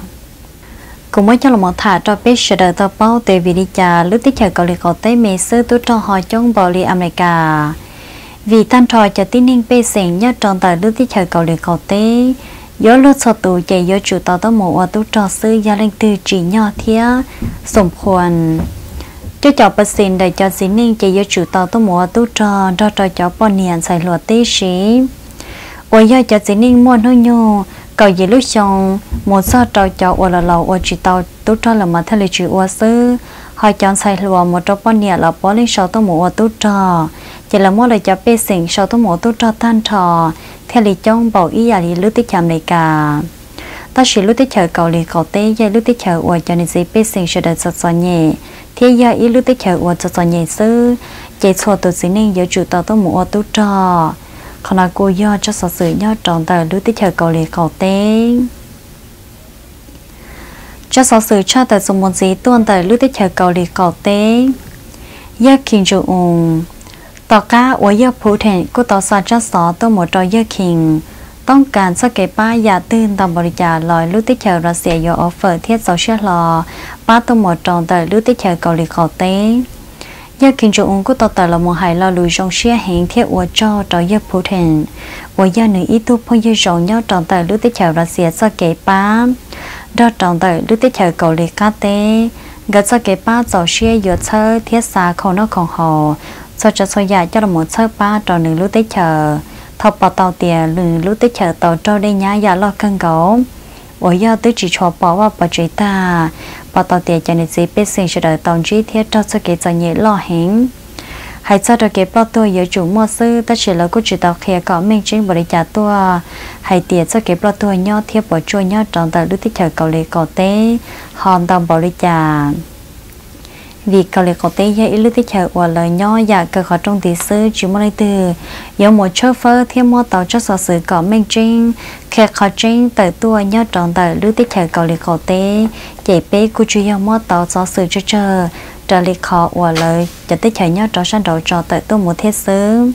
[SPEAKER 1] cũng mới cho là một thả cho biết sự đời tao bao tề vì đi chờ lúc tích chờ cầu li cầu tây mẹ sư tôi cho họ trong bảo li America vì tan trò cho tin ninh bê sình nhớ trong tờ lúc tích chờ cầu li cầu tây gió lót sọt tù chạy gió chủ tàu tàu mộ ở tụ trò sư gia linh tư chỉ nhỏ thía sủng khoan cho cháu bớt xin để cho xin ninh chạy gió chủ tàu tàu mộ ở tụ trò cho cho cháu bọn niên xài lúa tê xí ôi giờ cho xin ninh mua nó nhô cầu gì lúc xong một sao trò cháu ở là lầu ở chủ tàu tụ trò là mà thay lời chủ ở sư họ chọn xài lúa một trò bọn niên là bỏ lên sau tàu mộ ở tụ trò chỉ là mua lời cho bê sình sau tàu mộ tụ trò tan trò theo lý trong bảo ý là lý lúc tích chạm này cả ta chỉ lúc tích chờ cầu lý cầu tê giờ lúc tích chờ ở cho nên gì biết sinh sẽ được sọt sọt nhẹ thế giờ ý lúc tích chờ ở sọt sọt nhẹ sư chạy xua từ dưới nên giờ chủ tàu tôi mua tôi cho còn là cô do cho sọt sự nhau tròn tờ lúc tích chờ cầu lý cầu tê cho sọt sự cho tờ dùng một gì tuôn tờ lúc tích chờ cầu lý cầu tê giờ kinh chủ ungต่อก้าอวยยผู้แทนก็ต่อสารจัดสอตัวหมดรอยคิงต้องการสเก็ตป้ายาตื่นตามบริจาลอยลุติเชอรัสเซียยออฟเฟอร์เทียโซเชียลลอป้าตัวหมดจองแต่ลุติเชอเกาหลีเขาเต้ยาคิงจูองก็ต่อแต่ละมหายเราลุยจงเชียแห่งเทียอวจอต่อยผู้แทนอวยยาหนึ่งอีตุพยจงยอจองแต่ลุติเชอรัสเซียสเก็ตป้าดอจองแต่ลุติเชอเกาหลีคาเต้กัสเก็ตป้าโซเชียยอเชอเทียสาของนอกของหอsau cho số dài cho là một số ba trò nữ lúc tới chờ thọ bảo tàu tiền nữ lúc tới chờ tàu cho đây nhá giờ lo cân gấu ở giờ tới chỉ cho bảo và bảo chế ta bảo tàu tiền cho nên sẽ biết sinh sẽ đợi tàu chi thiết cho số kế cho nhẹ lo hẹn hay cho được cái bao tôi giờ chủ mua sư ta chỉ là cô chỉ tao kia có mình chính bồi trả tôi hay tiền cho cái bao tôi nhau thiệp bỏ chua nhau trong tờ lúc tích chờ cầu lệ cầu tế hòn tàu bồi trả vì cầu lệ cầu tế giờ lúc tích chờ qua lời nhau dạ cơ khó trong tỷ sư chỉ mua lấy từ giờ một chơ phơ thiệp mua tàu cho sở sự có mình chính kia khó chính tờ tôi nhau trong tờ lúc tích chờ cầu lệ cầu tế chạy bé cô chú yêu mua tàu sở sự cho chờ trở lại khó qua lời cho tích chờ nhau trong sân đầu cho tờ tôi một thiết sư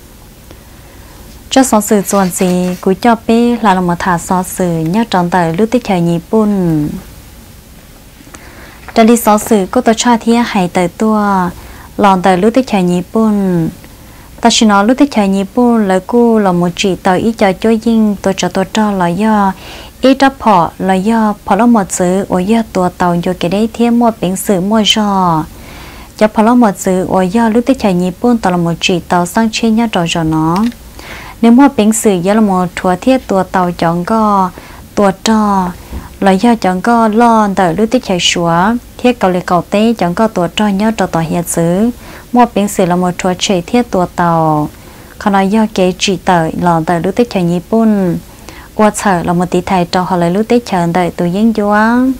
[SPEAKER 1] cho sở sự chuẩn gì cú cho bé là là một thả sở sự nhau trong tờ lúc tích chờ nhị bún trở lại sở sự cô tôi cho thì hay tờ tôi lòn tờ lúc tích chờ nhị bún ta chỉ nói lúc tích chờ nhị bún là cô là một chị tờ ý cho cho dinh tôi cho tôi cho là do ý đáp họ là do họ là một sự ở doตัวtàu cho cái đấy thêm một biển sự mua cho cho họ là một sự ở do lúc tích chờ nhị bún tàu là một chị tàu sang trên nhá rồi cho nó nếu mua biển sự do là một thua thiếtตัวtàu chọn cóตัวcho là do chọn có lo tờ lúc tích chờ xóa thiết cầu liệt cầu tế chọn cóตัวcho nhá cho tàu hiện sự mua biển sự là một thua chế thiếtตัวtàu còn là do cái chị tờ lo tờ lúc tích chờ nhị bún qua sở là một tí thầy cho họ lại lúc tết chờ đợi tụi dân chúa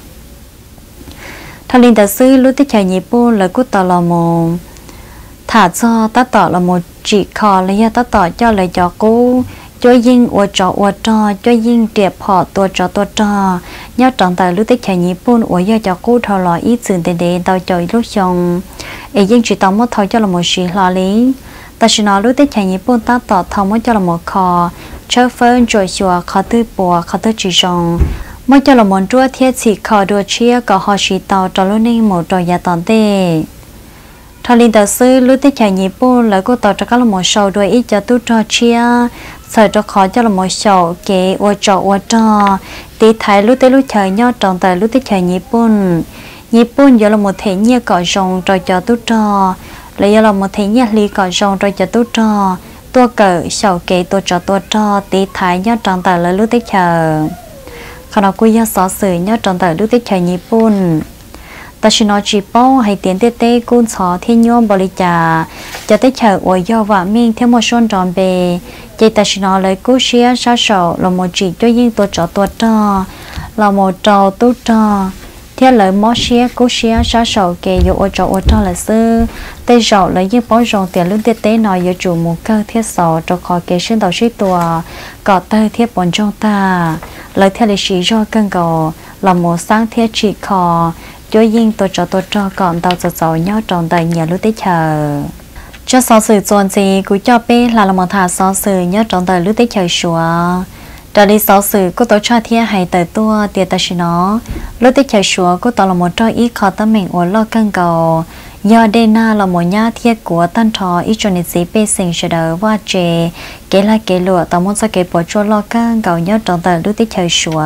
[SPEAKER 1] thằng linh đạo sư lúc tết chờ nhị bố là cút tỏ là một thả cho ta tỏ là một chị kho là do ta tỏ cho lại cho cô cho dân ở trọ ở trọ cho dân tiệp họ tua trọ tua trọ nhớ trọn tại lúc tết chờ nhị bố ở do cho cô thọ lọ ít sự tiền tiền tao cho lúc chồng ấy dân chỉ tao mất thôi cho là một sự lo lý ta chỉ nói lúc tết chờ nhị bố ta tỏ thầu mất cho là một kho chớ phơi rồi xóa khó tư bùa khó tư chỉ rong mới cho là món chua thiết chỉ khó đua chia có họ chỉ tàu cho luôn đi một trò nhà tòn tê thằng linh đạo sư lúc tết chạy nhịp bù lại cô tàu cho các là một sầu đuôi ít cho tu trò chia sợ cho khó cho là một sầu kế ô trò ô trò tí thái lúc tết lúc chạy nhau tròn tại lúc tết chạy nhịp bù nhịp bù giờ là một thể nhia cỏ rong trò cho tu trò lại giờ là một thể nhia ly cỏ rong trò cho tu trò tua cờ sầu kế tua trò tua trò tí thái nhớ tròn tờ là lúc tết chờ khi nào quy nhớ xóa sự nhớ tròn tờ lúc tết chờ nhị bún ta chỉ nói chỉ bao hay tiền tết tết cún xóa thiên nhôm bồi trà cho tết chờ ở do vợ mình theo một số tròn bề chỉ ta chỉ nói lấy cú xía sa sầu là một chỉ cho riêng tua trò tua trò là một trò tu trò theo lời mó xía cú xía sa sầu kề vô ở trò ở trò là sư tây sầu lấy những bó rồng tiền lương tết tết nói vô chủ một cơ thiết sầu cho khỏi kề xuyên đầu xí tua cọ tây thiết bồn trong ta lời theo lịch sử do cân cầu là một sáng thiết chỉ kho cho riêng tua trò tua trò còn tàu giật giàu nhau tròn đầy nhà lúa tết chờ cho sáu sự chuẩn gì cú cho bé là là một thà sáu sự nhớ tròn đầy lúa tết chờ sủa trở đi sáu sự cô tổ cho thiên hay tới tua tiệt ta chỉ nó lúc tết chờ sủa cô tổ là một trò ít khó tâm mình ở lo cân cầu do đây na là một nhà thiết của tân thọ ít cho nên sĩ bê sinh sẽ đỡ qua trẻ kể lại kể lụa tao muốn cho kể bỏ cho lo cân cầu nhớ tròn đầy lúc tết chờ sủa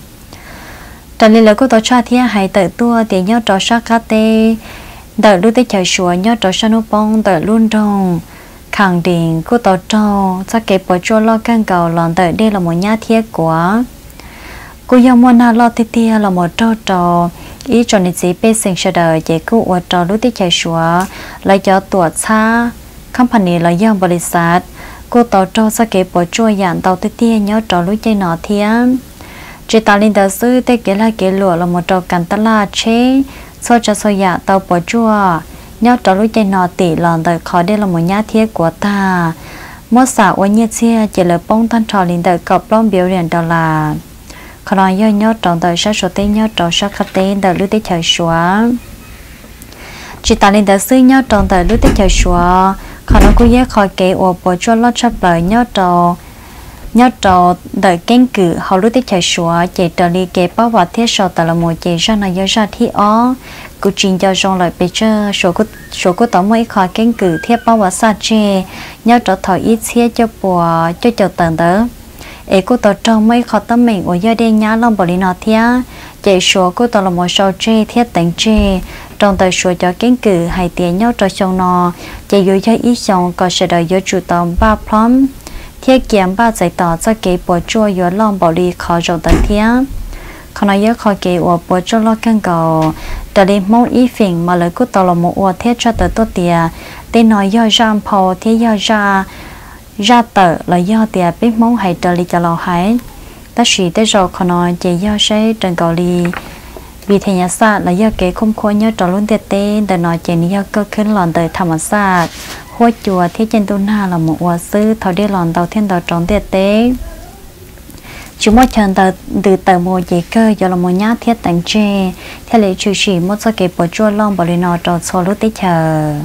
[SPEAKER 1] trở đi là cô tổ cho thiên hay tới tua tiệt nhớ trò sát cá tê đợi lúc tết chờ sủa nhớ trò sát nô bông đợi luôn đông khẳng định cô tổ trâu cho kể bỏ cho lo cân cầu lòn tới đây là một nhà thiết của cô yêu mua na lo tê tê là một trâu trâu ý cho nên chỉ bê sinh sẽ đợi chỉ cô ở trâu lúc tết chạy xóa lại cho tuột xa company là do bồi sát cô tổ trâu cho kể bỏ cho dàn tàu tê tê nhớ trâu lúc chạy nọ thiên chỉ tạo linh đạo sư tê kể là kể lụa là một trâu cắn tala la chế so cho so dạ tàu bỏ chua nhớ trò lúc chơi nọ tỷ lòn đời khó đây là một nhà thiết của ta mất xả ở nhiệt xe chỉ là bông thân trò liền đời cọp lon biểu hiện đó là còn nói do nhớ trò đời sát số tên nhớ trò sát khát tên đời lúc tết trời xóa chỉ ta liền đời sư nhớ trò đời lúc tết trời xóa còn nó cũng dễ khỏi kể ở bộ cho lót chấp lời nhớ trò nhớ trò đời kén cử hầu lúc tết trời xóa chỉ trò li kể bao vật thiết sầu tại là một chỉ ra này do ra thi ó cụ trình cho trong lại bây giờ số của số của tổng mấy khỏi kén cử thiết bao vật sa chê nhớ trò thổi ít xe cho bùa cho chầu tầng đó ấy của tàu trong mấy khó tâm mình ở gia đình nhá long bảo lý nọ thia chạy số của tàu là một số chê thiết tỉnh chê trong tàu số cho kén cử hay tiền nhớ trò trong nọ chạy vô cho ít xong có sẽ đợi vô chủ tàu ba plum thiết kiểm ba giải tỏ cho kế bộ chua vô long bảo lý khó rộng tầng thia còn nói nhớ khó kế ở bộ chua lo cân cầu แต่เลยมองอีฟิงมาเลยกูตลอดมัวเทียชตัวตัวเตียเตน้อยย่อจามพอเทียย่อจาย่อเตอเลยย่อเตียเป็นมองให้ตลิจะรอหายแต่สีได้รอขนอยเจีย่อใช้จังเกาหลีวิทยาศาสตร์เลยย่อเก๋คุ้มควรย่อจอลุ่นเตเต้แต่น้อยเจนี่ย่อก็ขึ้นหลอนเตยธรรมศาสตร์หัวจัวที่เจนตุน่าเราหมัวซื้อเขาได้หลอนเตาเทียนเตาจงเตเต้chúng moi chọn từ từ từ mua giấy cơ giờ là mua nhát thiết tặng chê theo lệ chủ chỉ mua cho cái bộ chua long bảo nó tròn xô lúc tới chờ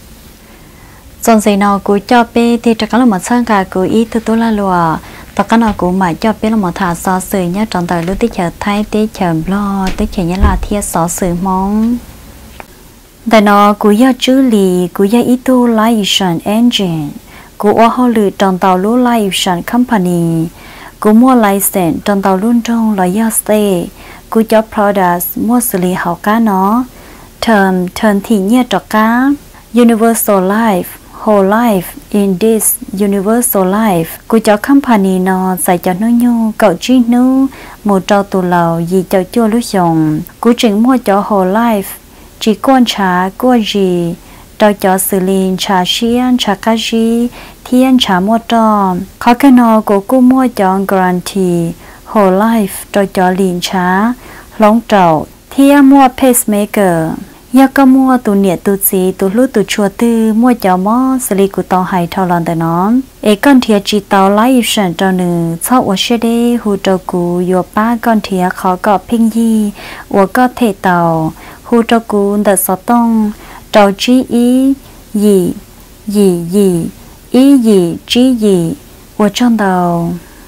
[SPEAKER 1] trong giây nào cũng cho bé thì chắc là một sang cả cũng ít từ tôi là lùa tất cả nào cũng mà cho bé là một thả xó sừ nhá tròn từ lúc tới chờ thay tới chờ lo tới chờ nhá là thiết xó sừ mongแต่nó cũng do chữ lì cũng do ít tu light engine cũng ở họ lựa tròn tàu lúa light companyกูมั่วไลเซนจนเตารุ่นจงรอยย่อสเตย์กูจอบ products มั่วสุรีหอกาเนาะ term term ที่เนี่ยจอกา universal life whole life in this universal life กูจอบ company เนาะใส่จอนู้ยูเก่าจีนู้หมู่เจ้าตัวเรายีเจ้าจั่วลุชงกูจึงมั่วจอ whole life จีก้วนชาก้วนจีเจ้าจอสุรินชาเชียนชากาจีเทียนชามัวจอมเขาแค่นอกูกู้มัวจองการันตี whole life โดยจอลินช้าล้องเจ้าเทียมัว pacemaker ยาก็มัวตัวเนี่ยตัวสีตัวลู่ตัวชัวตื้อมัวจอมอสลีกูตองไฮทอลอนแต่น้องเอก้อนเทียจีเตาไลฟ์ฉันจอหนึ่งชอบว่าเชเดหูเจ้ากูยัวป้าก้อนเทียเขาก็พิงยี่วัวก็เทเตาหูเจ้ากูเดสต้องเจ้าจีอียี่ยี่ยี่ý gì chỉ gì của trong đầu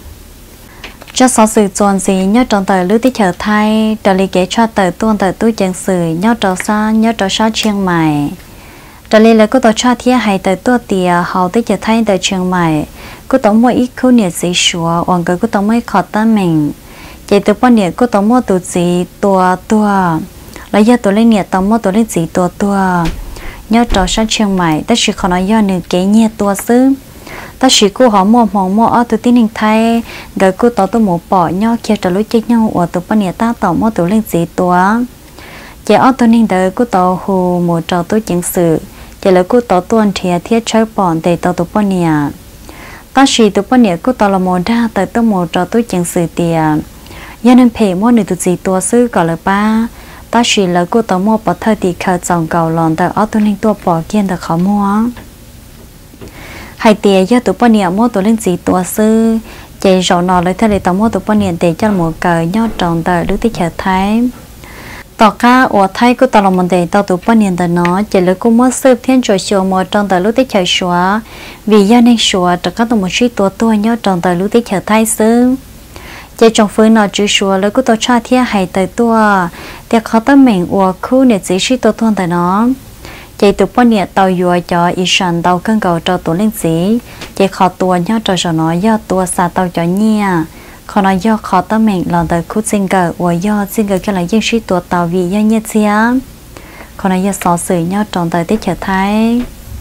[SPEAKER 1] cho số sự chọn gì nhớ trong tờ lưu tích chờ thay trở lý kể cho tờ tuôn tờ túi chân sự nhớ trò xa nhớ trò xa chiang mày trở lý là cô tổ cho thiết hay tờ tua tìa hậu tích chờ thay tờ chiang mày cô tổng mua ít khu nhiệt gì sủa hoặc cái cô tổng mua khó tâm mình chỉ từ bao nhiêu cô tổng mua tụ gì tua tua lấy giờ tụ lên nhiệt tổng mua tụ lên gì tua tua nhớ trò sát chiang mày ta chỉ còn nói do nửa kế nhẹ tua xứ ta chỉ cô họ mua mỏng mua ở từ tin hình thay gửi cô tao tôi mua bỏ nhau kia trả lối chơi nhau ở từ bên nhà ta tao mua từ lên gì tua chỉ ở tôi nên đợi cô tao hồ một trò tôi chính sự chỉ là cô tao tuân thiệt thiết chơi bọn để tao từ bên nhà ta chỉ từ bên nhà cô tao là một ra tới tôi một trò tôi chính sự tiền do nên phải mua nửa từ gì tua xứ gọi là ba ta chỉ là cô tao mua bỏ thời thì khởi dòng cầu lòn tại ở tôi nên tua bỏ kiên tại khó mua hai tiền do tụi bọn nhà mua tụi lên gì tua sư chạy rau nọ lấy theo để tao mua tụi bọn nhà để cho một cờ nhót tròn tại đứa tí chờ thái tao cá ở thái cô tao làm một để tao tụi bọn nhà tại nó chạy lấy cô mua súp thiên trời chiều một tròn tại đứa tí chờ xóa vì do nên xóa tất cả tụi một suy tua tua nhót tròn tại đứa tí chờ thái sư chạy trong phương nào chữ xóa lấy cô tao cha thiên hay tại tua để khó tâm mình ở khu này chỉ suy tua tua tại nó chạy từ bao nhiêu tàu dùa cho ý sản tàu cân cầu cho tổ linh sĩ chạy khó tua nhau cho cho nó do tua xả tàu cho nhia khó nói do khó tâm mình là từ khu sinh cờ và do sinh cờ cái là dân suy tua tàu vì do nhiệt xía khó nói do xó xử nhau trong tới tiết trở thái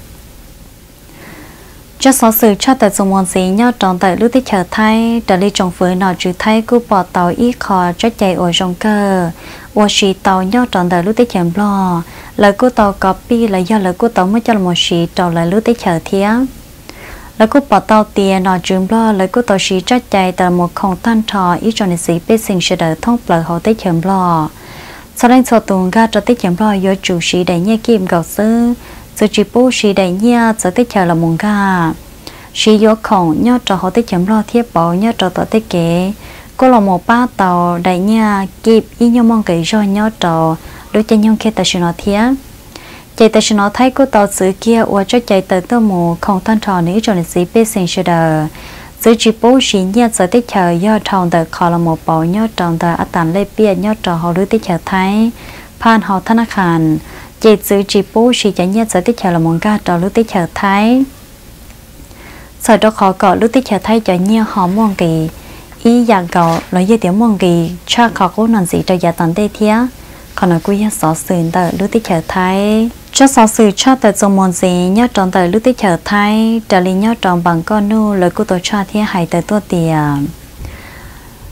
[SPEAKER 1] cho xó xử cho tới dùng môn gì nhau trong tới lúc tiết trở thái trở đi trong phương nào trừ thái cứ bỏ tàu ít khó cho chạy ở trong cơ và xì tàu nhau trong tới lúc tiết chém lo lời cô tàu copy là do lời cô tàu mới cho một xì tàu lại lúc tới chờ thiế lời cô bỏ tàu tiền nó chừng lo lời cô tàu xì cho chạy từ một không tan trò ít cho nên xì biết sinh sẽ đợi thông lời hậu tới chém lo sau đó sau tuần ga cho tới chém lo do chủ xì đầy nhẹ kim gạo sư sự chỉ bố xì đầy nhẹ giờ tới chờ là mùng ga xì do không nhớ cho hậu tới chém lo thiếp bảo nhớ cho tới tới kế cô là một ba tàu đầy nhẹ kịp ý nhau mong kỹ rồi nhớ cho đối với nhau khi ta sẽ nói thiệt, chạy ta sẽ nói thấy cô tàu sự kia và cho chạy tới tôi mù không thanh trò nữa cho nên sĩ biết sinh sẽ đờ, sự chỉ bố sĩ nhớ giờ tới chờ do tròn tới khó là một bảo nhớ tròn tới ở tàn lê bia nhớ trò họ đối tới chờ thấy, phan họ thân khăn, chạy sự chỉ bố sĩ chạy nhớ giờ tới chờ là một ga trò đối tới chờ thấy, sau đó họ gọi đối tới chờ thấy cho nhớ họ mong kỳ, ý dạng cậu nói với tiếng mong kỳ, cha họ cũng làm gì cho gia tàn tê thiệt. Còn ở quy xó xử tại lúc tích trở thái cho xó xử cho tại trong môn gì nhớ tròn tại lúc tích trở thái trở lý nhớ tròn bằng con nu lời của tổ cho thiên hại tại tua tiền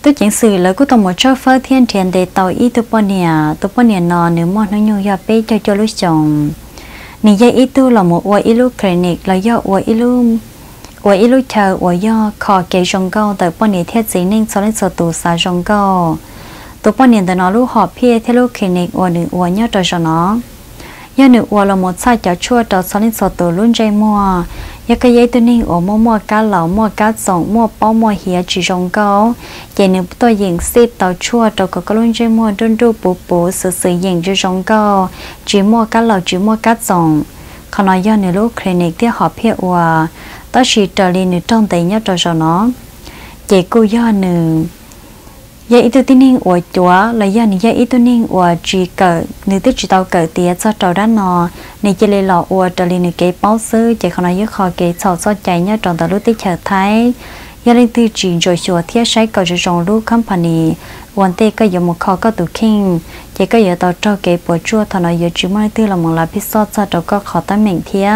[SPEAKER 1] tôi chính sự là cũng tao một cho phơi thiên thiền để tàu ít tôi bao nhiêu tôi bao nhiêu nọ nếu mà nó nhung ya bé cho cho lúc chồng nị dây ít tôi là một quầy ít lúc clinic là do quầy ít lúc quầy ít lúc chờ quầy do kho kề rong câu tại bao nhiêu thiết gì nên sau lên sau tù xả rong câu tôi bao nhiêu tại nó lúc họp phía theo lúc clinic quầy nữ quầy nhớ trời cho nó do nữ quầy là một sai chả chua tàu sau lên sau tù luôn dây mua giờ cái giấy tôi nên ở mua mua cá lẩu mua cá sống mua bao mua hìa chỉ rong câu vậy nếu tôi dừng xếp tàu chua tàu có cái luôn chơi mua đơn đu bù bù sự sự dừng chỉ rong câu chỉ mua cá lẩu chỉ mua cá sống còn nói do nếu lúc clinic thì họ phía qua đó chỉ trở lên nếu trong tay nhớ cho nó vậy cô do nếu giờ ít tôi tin nên ở chúa là do nếu giờ ít tôi nên ở chỉ cỡ nếu tôi chỉ tàu cỡ tiệt cho trâu đá nọ nếu chỉ lấy lọ ở trở lên nếu cái bao sư chỉ còn nói với kho cái sầu sốt chạy nhớ trong tàu lúc tới chờ thái giờ lên từ chỉ rồi chúa thiết sai cầu cho trong lúc companyวันเต้ก็ยังmột kho có tụ kinh chỉ có giờ tàu trâu cái bộ chua thằng nói giờ chỉ mới từ là một là biết sót cho trâu có khó tái mình thía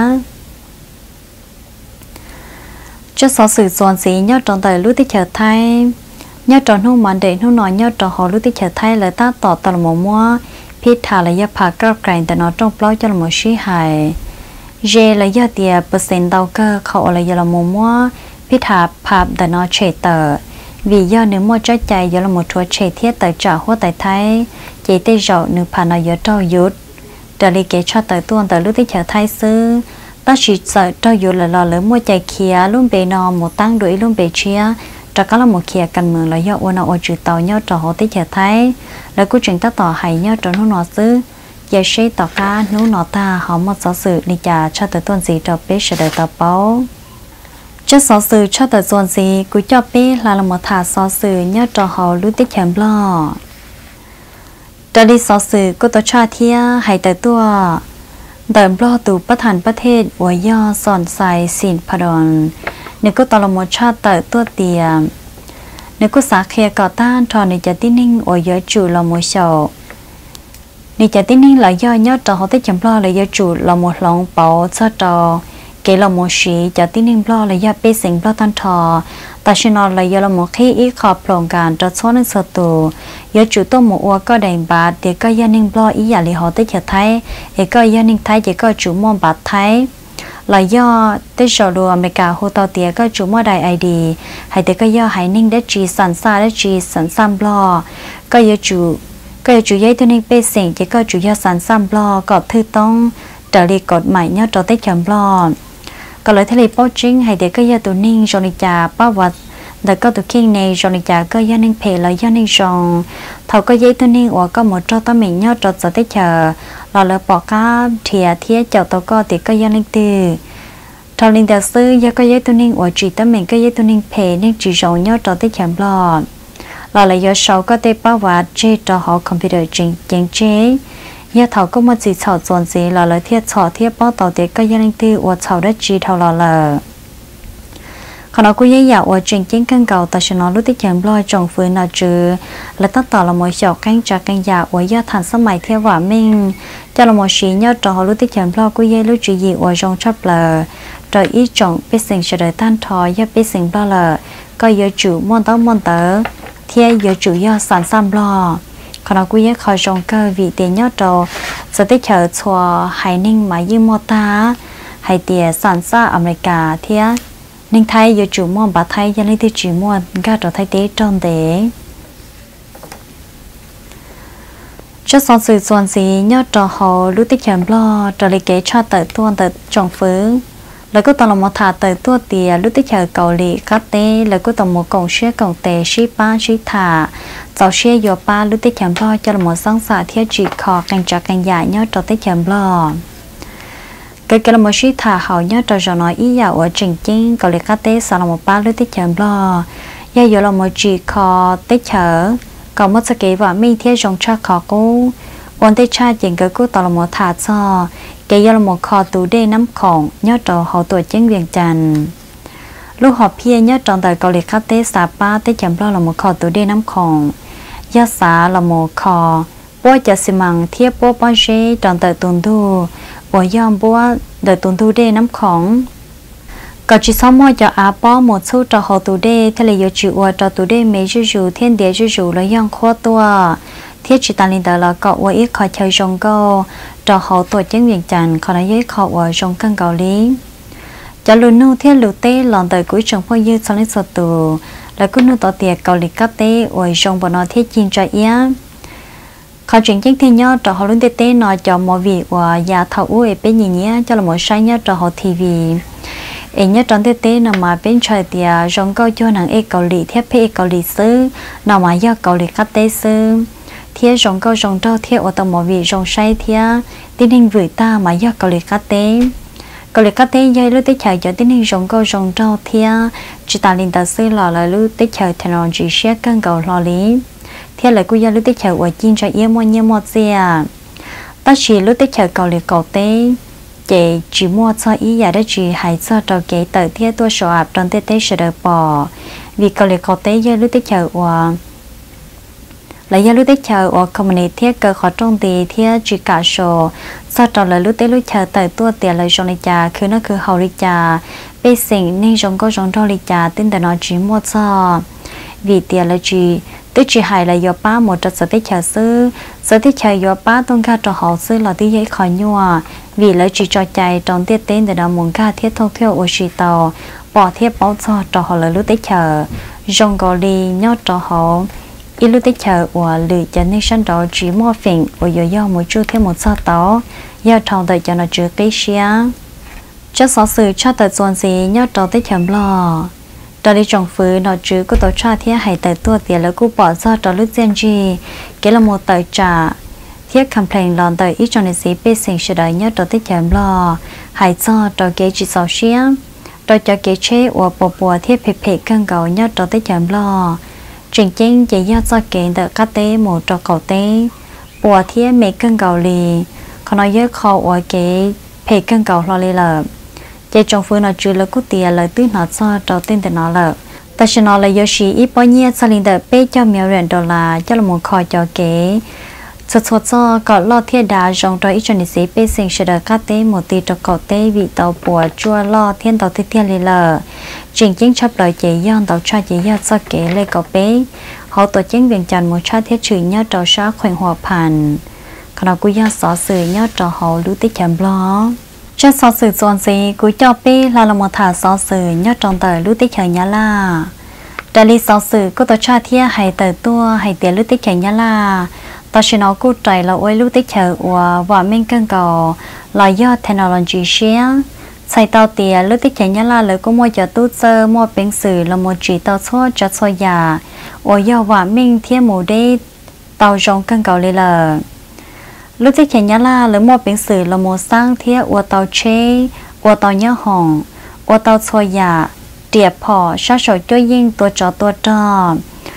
[SPEAKER 1] cho số sự toàn gì nhớ trong tàu lúc tới chờ thái nhớ tròn hông mặn để hông nói nhớ tròn họ lúc tí chờ thay lời ta tỏ tao là một mua phía thà là do phá cao cảnhแต่nó trong plau cho là một suy hại J là do tiề percent đầu cơ khẩu là do là một mua phía thà pháแต่nó chế tờ vì do nếu mua trái chạy do là một chúa chế thiết tại trả hoa tại thái chỉ tê rậu nếu phá nó do trâu yút để lý kế cho tại tuôn tại lúc tí chờ thay sư ta chỉ sợ trâu yút là lo lớn mua chạy kia luôn bề nọ một tăng đuổi luôn bề chia cho các là một kia cần mượn là do ôn ở chữ tàu nhau trò họ tới chờ thấy là câu chuyện ta tỏ hay nhau trò nó nọ xứ giờ sẽ tỏ ca nó nọ ta họ một số sự đi trả cho tới tuần gì cho bé sẽ đợi tàu báo cho số sự cho tới tuần gì cứ cho bé là là một thả số sự nhau trò họ lúc tới chém lo cho đi số sự cô tổ cha thia hay tới tua đợi lo từประธานประเทศอวยย่อสอนใส่สินพดลnếu có tao là một cha tới tua tiền nếu có xã kia có tan thọ nếu chỉ tin ninh ở giới chủ là một sầu nếu chỉ tin ninh là do nhớ trò họ tới chấm lo là do chủ là một lòng bảo cho trò kể là một sĩ chỉ tin ninh lo là do bê sinh lo tan thọ ta xin nói là do là một khi ít khop lòng gan cho số nên sợ tù do chủ tôi một uo có đèn bát thì có gia ninh lo ý giả li họ tới chợ thái thì có gia ninh thái chỉ có chủ môn bát thái là do tới giờ đồ America hồ tàu tiệt có chủ mua đại i đê hay tới có do hải ninh đã chỉ sẵn sàng đã chỉ sẵn sàng lo có do chủ có do chủ giấy tôi nên bê sinh chỉ có chủ do sẵn sàng lo có thư tông trở lại cột mãi nhớ cho tới chấm lo có lời thế này báo chính hay tới có do tôi ninh rồi đi trả bảo vật để có tụ kinh này rồi đi trả có do ninh phe là do ninh rong thầu có giấy tôi ninh hoặc có một cho tao mình nhớ cho tới chờ là lỡ bỏ cá thìa thìa chậu tàu co thì có dân linh tư thầu linh đạo sư do có giấy tu ninh ở chỉ tấm mình có giấy tu ninh phe nên chỉ rộng nhớ cho tới chấm lo là là do sau có thể bảo vật chế cho họ computer chính chính chế do thầu có một gì thầu dọn gì là lời thiết thọ thiết bao tàu thì có dân linh tư ở thầu đất chỉ thầu là lờ còn nó cũng dễ dàng ở trình chính căn cầu ta sẽ nói lúc tới chấm lo trồng phơi nào chứ là tất tỏ là một chậu canh trà canh già ở do thành sớm mày theo quả mình cho là một sĩ nhớ trò lúc tới chấm lo cũng dễ lúc chỉ gì ở trong chấp là rồi ít trồng biết sinh sẽ đợi tan thọ do biết sinh lo là có giờ chủ môn tao môn tớ thì giờ chủ do sản xăm lo còn nó cũng dễ khỏi trồng cơ vị tiền nhớ trò sẽ tới chờ cho hải ninh mà như mô ta hay tiền sản xa America thì nên thay giờ chủ mua bà thay cho nên thì chủ mua ga trở thay tế trong tế cho son sự son gì nhớ trò hồ lúc tích chấm lo trở lại kế cho tới tuôn tới trồng phứ lại có tàu một thả tới tua tiền lúc tích chờ cầu lì cắt tế lại có tàu một cổng xe cổng tè ship ba ship thả tàu xe giờ ba lúc tích chấm lo cho là một sáng xả thiết chỉ kho canh trà canh dài nhớ trò tích chấm lo cái cái là một sĩ thả hậu nhớ trò trò nói ý dạo ở trình chính cầu liệt cát tế sau là một ba lứa tích chấm lo giờ giờ là một chỉ kho tích chở còn một cái và mi thiết trong cha kho cố ôn tích cha chuyện cái cố tao là một thả cho cái giờ là một kho tủ đê nắm khổng nhớ trò hậu tuổi chính viện trần lúc họp pia nhớ tròn tại cầu liệt cát tế xả ba tích chấm lo là một kho tủ đê nắm khổng giờ xả là một kho bố cho xi măng thiết bố bao chế tròn tại tuần thu bố yom bố đợi tuần thu đê nắm khổng có chỉ sau mỗi cho à bỏ một số trò họ tụ đê thế là yêu chịu qua trò tụ đê mấy chú chú thiên địa chú chú là yang khó tua thiết chỉ ta linh đạo là cọ qua ít khỏi chơi rong câu trò họ tổ chức việc chăn khỏi nói với họ qua rong căng cầu lý cho luôn nu thiết lụt tê lòn tới cuối trong phong dư sau lên sọt tù là cứ nu tỏ tiệt cầu lý cắt tê qua rong bọn nó thiết chín cho ý khó chuyện chính thiên nhớ trò họ luôn tê tê nói cho mọi việc và nhà thầu uế bên nhỉ nhé cho là mỗi sai nhớ trò họ ti vi em nhớ trong tê tê nào mà bên trời tiệt rong câu cho nàng e cầu lý thiết pe cầu lý sư nào mà do cầu lý cắt tê sư thiết rong câu rong trâu thiết ở tầng mọi việc rong sai thiết tin hình gửi ta mà do cầu lý cắt tê cầu lý cắt tê dây lưu tê chờ cho tin hình rong câu rong trâu thiết chỉ ta linh ta sư lò là lưu tê chờ technology share cân cầu lò lý thiết lại cúi lưu tê chờ ở chín cho yên mua nhiều mua xe ta chỉ lưu tê chờ cầu lý cầu tê chị chỉ mua cho ý giả đó chị hãy cho trò kế tự thiết tôi sợ áp trong tê tê sẽ được bỏ vì cầu lý cầu tê dây lưu tê chờ ở lại do lúc tết chờ ở community thiết cơ khó trong thì thiết chỉ cả số sau đó là lúc tết lúc chờ tới tua tiền lời trong lịch tràคือnóคือhậu lịch trà bây sinh nên trong có trong trong lịch trà tinแต่nó chỉ mua cho vì tiền là chỉ tết chỉ hay là do ba một trận sở tết chờ sư sở tết chờ do ba tôn ca cho họ sư là tí giấy khỏi nhua vì là chỉ cho chạy trong tết tên để nó muốn ca thiết thông theo ở chỉ tàu bỏ thiết báo cho cho họ là lúc tết chờ trong có đi nhớ cho họ ít lúc tết chờ của lựa chọn nên sân đó chỉ mua phèn và giờ do một chút thêm một sao đó do thằng đời cho nó chưa cái xia chắc sáu sự cho tới tuần gì nhớ trò tết chấm lo đó đi trồng phứ nó chứ có tổ cha thiết hay tới tua tiền là cú bỏ ra trò lúc gen gì cái là một tờ trả thiết complain lòn tới ít trong này xí bê sinh sẽ đợi nhớ trò tết chấm lo hay cho trò kế chỉ sáu xia trò cho kế chế và bộ bộ thiết phê phê cân cầu nhớ trò tết chấm lo chuyện chính chỉ do do kiện được các tế một trò cầu tế bùa thiết mấy cân cầu lì còn nói với khó ở cái phê cân cầu lo lì lợ chỉ trong phương nó chưa là cút tiền lời tư nó cho trò tên từ nó lợ ta sẽ nói là do sĩ ít bao nhiêu sau linh được bê cho miêu rèn đô la cho là một khó cho cái sốt sốt cho có lo thiết đá trong trò ít cho nên sĩ bê sinh sẽ được các tế một tí trò cầu tế vị tàu bùa chua lo thiên tàu thiết thiên lì lợ chuyện chính chấp lời chỉ do tàu cha chỉ do cho kể lên cầu bé họ tổ chức viện trần một cha thiết trừ nhớ trò sát khoảnh hòa phản còn nó cũng do xóa sự nhớ trò họ lưu tích chấm lo cho xóa sự dọn gì cũng cho bé là là một thả xóa sự nhớ trong tờ lưu tích chờ nhá la đại lý xóa sự có tổ cha thiết hay tờ tua hay tiền lưu tích chờ nhá la ta sẽ nói cụ thể là ôi lưu tích chờ và và mình cần cầu là do technology share sai tàu tiền lúc tích chạy nhá là lời có mua cho tu sơ mua bánh sử là một chỉ tàu xóa cho xóa già ở do và mình thiên mù đê tàu rong cân cầu lên là lúc tích chạy nhá là lời mua bánh sử là một sang thiên ở tàu chế ở tàu nhá hồng ở tàu xóa già tiệp họ sát sổ cho yênตัวtròตัวtrò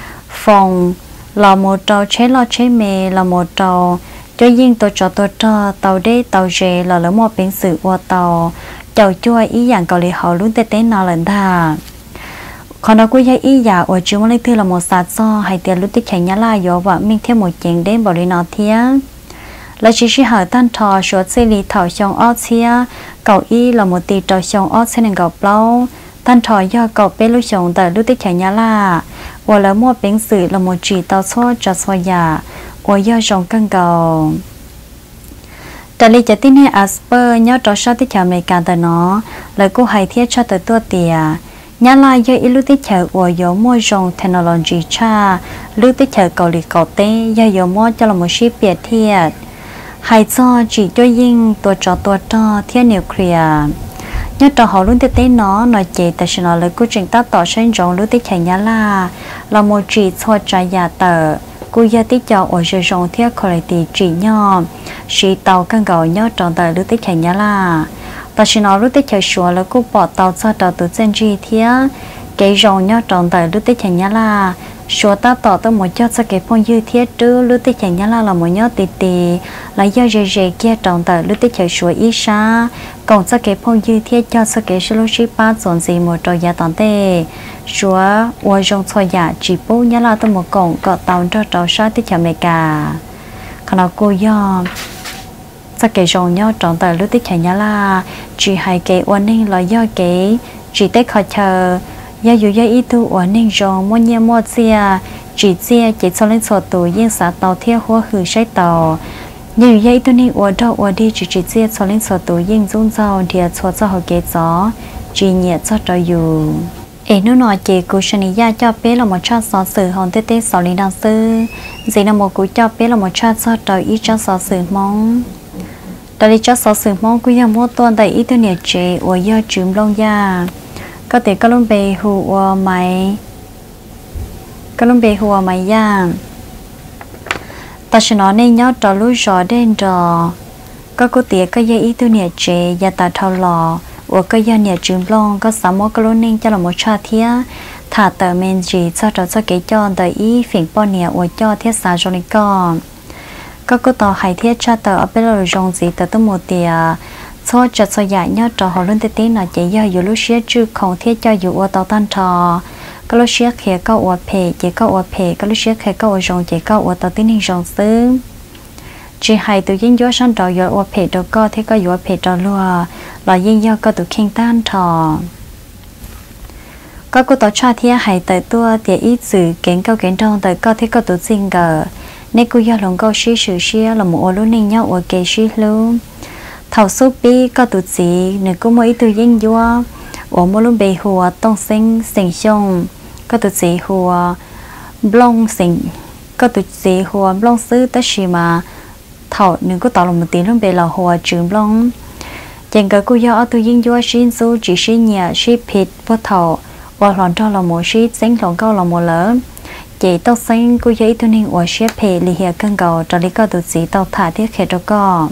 [SPEAKER 1] phòng là một tàu chế lo chế mề là một tàu cho yênตัวtròตัวtrò tàu đê tàu rề là lời mua bánh sử ở tàu chào chua ý dạng cầu lì họ luôn tê tê nào lần thà còn nó cũng ý giả ở trường lấy thư là một sát so hay tiền lúc tích chạy nhá la do và mình thêm một chuyện đến bảo đi nó thía là chỉ chỉ hỏi tan thò suốt xử lý thảo trong ót xia cầu ý là một tỷ trò trong ót sẽ nên cầu bao tan thò do cầu bé lúc trong tại lúc tích chạy nhá la và là mua bánh sử là một chỉ tàu xóa cho xóa giả và do trong căn cầu đại lý cho tin hay Asper nhớ trò sao tích chào mấy cả tờ nó lời cô hay thiết cho tờ tua tìa nhớ lại do ít lúc tích chào của dấu môi rồng technology cha lúc tích chào cầu lì cầu tế do dấu môi cho là một ship biệt thiệt hay cho chỉ cho yênตัวtròตัวtrò thiết nuclear nhớ trò họ luôn tích tế nó nói chỉ tại sao nó lời cô trình tác tỏ sinh rộng lúc tích chào nhớ là là một chỉ cho trái giả tờ cô gia tích cho ở dưới rong thiết quality chỉ nhau chỉ tàu căn cầu nhau trong tàu lúc tích chạy nhá la ta chỉ nói lúc tích chạy xóa là cô bỏ tàu cho tàu từ trên chi thiết cái rong nhau trong tàu lúc tích chạy nhá la xóa ta tàu tới một chỗ cho cái phong dư thiết trước lúc tích chạy nhá la là một nhau tì tì là do dễ dễ kia trong tàu lúc tích chạy xóa ít xa còn cho cái phong dư thiết cho cho cái số ship ba dọn gì một trò giá tòn tê chúa ở trong xoay giả chỉ bố nhớ là tôi một cổng cọ tàu cho trò sát tích chả mẹ cả còn nó cô do sao cái rồng nhau tròn tờ lúc tích chả nhớ là chỉ hai cái ổn định là do cái chỉ tết khỏi chờ giờ dù giờ ít tu ở nên rồi mua nhà mua xe chỉ xe chỉ cho lên sổ tuổi yên xã tàu theo hoa hử say tàu như vậy tôi nên ở đâu ở đi chỉ chỉ xe cho lên sổ tuổi yên run rau thì cho cho họ kế gió chỉ nhẹ cho trời dù ấy nó nói chị cô sinh ra cho bé là một cha sọ sử hòn tết tết sọ linh đăng sư gì là một cô cho bé là một cha cho trời ít cho sọ sử mong tại cho sọ sử mong cô giờ mua tuần tại ít tôi nhẹ chị ở giờ chìm long gia có thể có luôn bề hùa mày có luôn bề hùa mày ya ta sẽ nói nên nhớ trò lúa giò đen trò có cô tiệt có dây ít tôi nhẹ chị và ta thâu lò ở cái gia nhà trường long có sáu mối cái nên cho là một cha thía thả tờ men gì cho cho cho cái cho tờ ý phiền bao nhà ở cho thiết xã cho nên con có cô tàu hải thiết cha tờ ở bên là rong gì tờ tôi một tiệt cho cho cho giải nhớ trò họ luôn tết tết là chỉ do dù lúc xưa chưa không thiết cho dù ở tàu tan trò có lúc xưa khi có ở phe chỉ có ở phe có lúc xưa khi có ở rong chỉ có ở tàu tết nên rong xứ chỉ hay từ những gió sáng trò gió ở phe đâu có thế có gió phe trò luôn là những gió có từ khen tan trò có cô tàu cha thia hay tới tua để ít sự kiến cao kiến trong tới có thế có từ sinh gờ nên cô gió lòng câu xí sự xí là một ô lúc nên nhau ở kề xí luôn thầu số pi có từ gì nên cô mới từ những gió ở một lúc bề hùa tông sinh sinh sông có từ gì hùa blong sinh có từ gì hùa blong sư tới gì mà thầu nên cô tạo là một tiếng lúc bề là hùa trường blong chẳng cái cô giáo tôi yên cho xin số chỉ xin nhà xin thịt với thầu và lòng cho là một xin sinh lòng cao là một lớn chỉ tao sinh cô giáo tôi nên ở xếp hè lì hè cân cầu cho lý có từ gì tao thả thiết khẽ cho co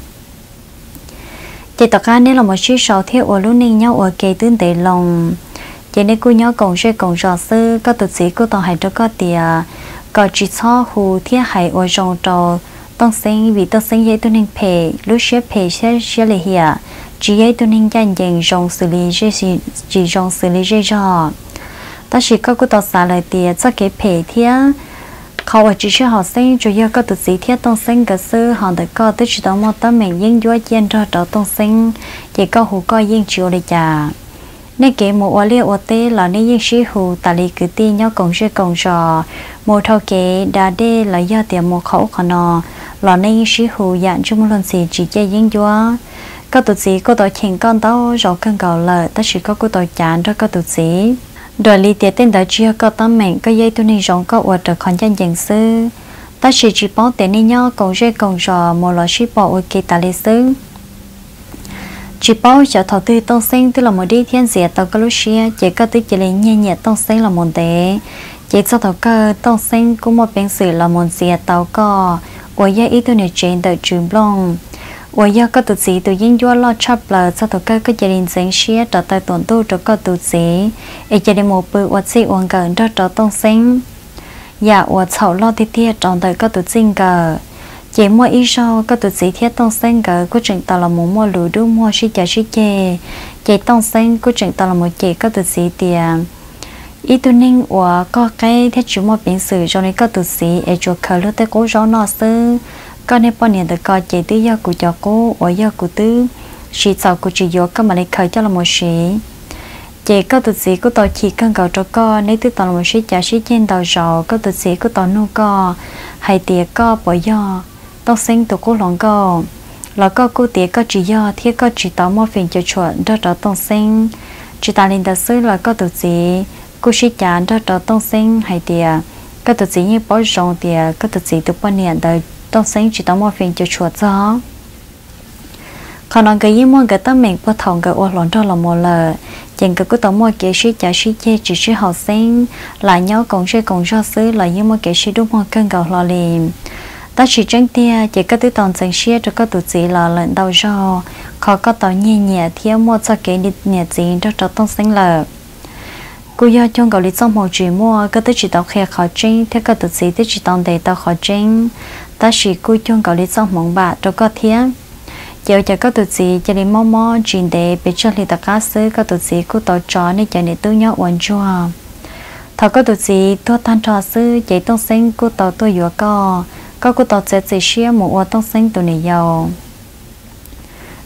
[SPEAKER 1] chỉ tất cả nếu là một xin sáu thiết ở lúc nên nhau ở kề tương tệ lòng chỉ nên cô nhau cộng sẽ cộng rõ sư có từ gì cô tao hay cho có tiền có chỉ cho hù thiết hay ở trong trò tao sinh vì tao sinh vậy tôi nên phe lúc xếp hè sẽ sẽ lì hè chỉ ấy tôi nên dành dành trong xử lý chỉ chỉ trong xử lý dễ dàng ta chỉ có cái tờ xả lại tiền cho cái phe thíaเขาอาจจะเชื่อเขาเส้นจะยากก็ตัวสีเทียต้องเส้นก็ซื้อหอนแต่ก็ตัวจิตต้องมองตั้งเหม่งยิ่งยั่วเย็นรอเราต้องเส้นเจ้าก็หูก็ยิ่งชิวเลยจ้าในเกมโมอเลียโอเต้หล่อในยิ่งชี้หูตาลีคือตีเนาะกงเชื่อกงจอโมเท่าเกดาเด้หล่อยอเตียโมเขาขนอหล่อในยิ่งชี้หูยันจุ่มลนสีจีเจยิ่งยั่วก็ตัวสีก็ตัวเข่งก้อนเต้ารอกันเก่าเลยแต่สิก็ก็ตัวจานแล้วก็ตัวสีโดยลีเตียเต้นแต่เชื่อก็ตั้งเหม่งก็ยัยตัวนี้รองก็อวดแต่คอนยันยังซื้อแต่สิจีป้องแต่นี่ย่อกงเจกงจอโมลอชิปอโอเคตาลิซื้อจีป้องจะถอดตื้อต้องเส้นตื้อละโมดีเทียนเสียตัวก็รู้เชียเจก็ตื้อจะเลยเนี่ยเนี่ยต้องเส้นละโมเดเจจะถอดก็ต้องเส้นกูมาเป็นสื่อละโมเสียตัวก็อวยยัยอีตัวเนี่ยเจนแต่จุ่มลง我要个肚子都因为老差不了，这头个个家人真些，找到短度这个肚子，而家的毛病我自往个这找东西，呀我操老的爹长得个肚子个，节目一烧个肚子贴东西个，我整到了毛毛路都毛是假是假，节东西我整到了毛节个肚子爹。อีตัวนึงว่าก็ใกล้ที่จุ่มเป็นสื่อจนนี้ก็ตุสีเอจูเคลือแต่กูร้อนนอซื้อก็ในปอนเนี่ยแต่ก็เจตื้อยากูจะกูว่ายากูตื้อชีสาวกูจะยกก็มาเลยเคยจะละโมชีเจก็ตุสีกูต่อขีกันเก่าจะก็ในตื้อต่อละโมชีจะชีเจนต่อจอก็ตุสีกูต่อนู่ก็ให้เตี๋ยก็ปล่อยยาต้องเซ็งตัวกูหลงก็แล้วก็กูเตี๋ยก็จียาเที่ยก็จีต่อมอฟินจะชวนเราเราต้องเซ็งจีตาลินแต่ซื้อแล้วก็ตุสีกูชิจานเราเราต้องเซ็งให้เตี๋ยก็ตุสียี่ป้อยจงเตี๋ยก็ตุสีตัวปนเนี่ยแต่ต้องเซ็งจีต่อมอฟินจะชวนจ้าขณะเกี่ยมว่าเกิดตั้งเหม่งพอทองเกิดอวดหลอนเราละโมเลยจังก็กูต้องมัวเกี่ยชิจ่าชิเจจีชิหอเซ็งหลายเงากงเชกงชอบซื้อหลายยี่มัวเกี่ยชิดุมัวเกินเก่าหล่อลิมแต่ชีจังเตี้ยเจก็ตื้อตอนจังเชียจะก็ตุจีหล่อเล่นดาวจอเขาก็ต่อเงี่ยเงี่ยเที่ยวมัวจะเกี่ยดิเงี่ยจีนเราเราต้องเซ็งเลยกูยอดจงเกาหลีจ้องมองจีมัวก็ตื้อจีตอกแค่ขอจริงเท่าก็ตุจีตื้อจีตองเดย์ตอขอจริงแต่ชีกูจงเกาหลีจ้องมองบาเราก็เที่ยเจ้าจะก็ตุจีจะได้มอมอจีนเดย์ไปเชื่อลิตาคาซื้อก็ตุจีกูต่อจอในใจในตู้เนาะวันจัวถ้าก็ตุจีตัวทันทอซื้อใจต้องเซ็งกูต่อตัวอยู่ก็ก็กูต่อเจ็ดสิเชี่ยหมูว่าต้องเซ็งตัวนี้ยาว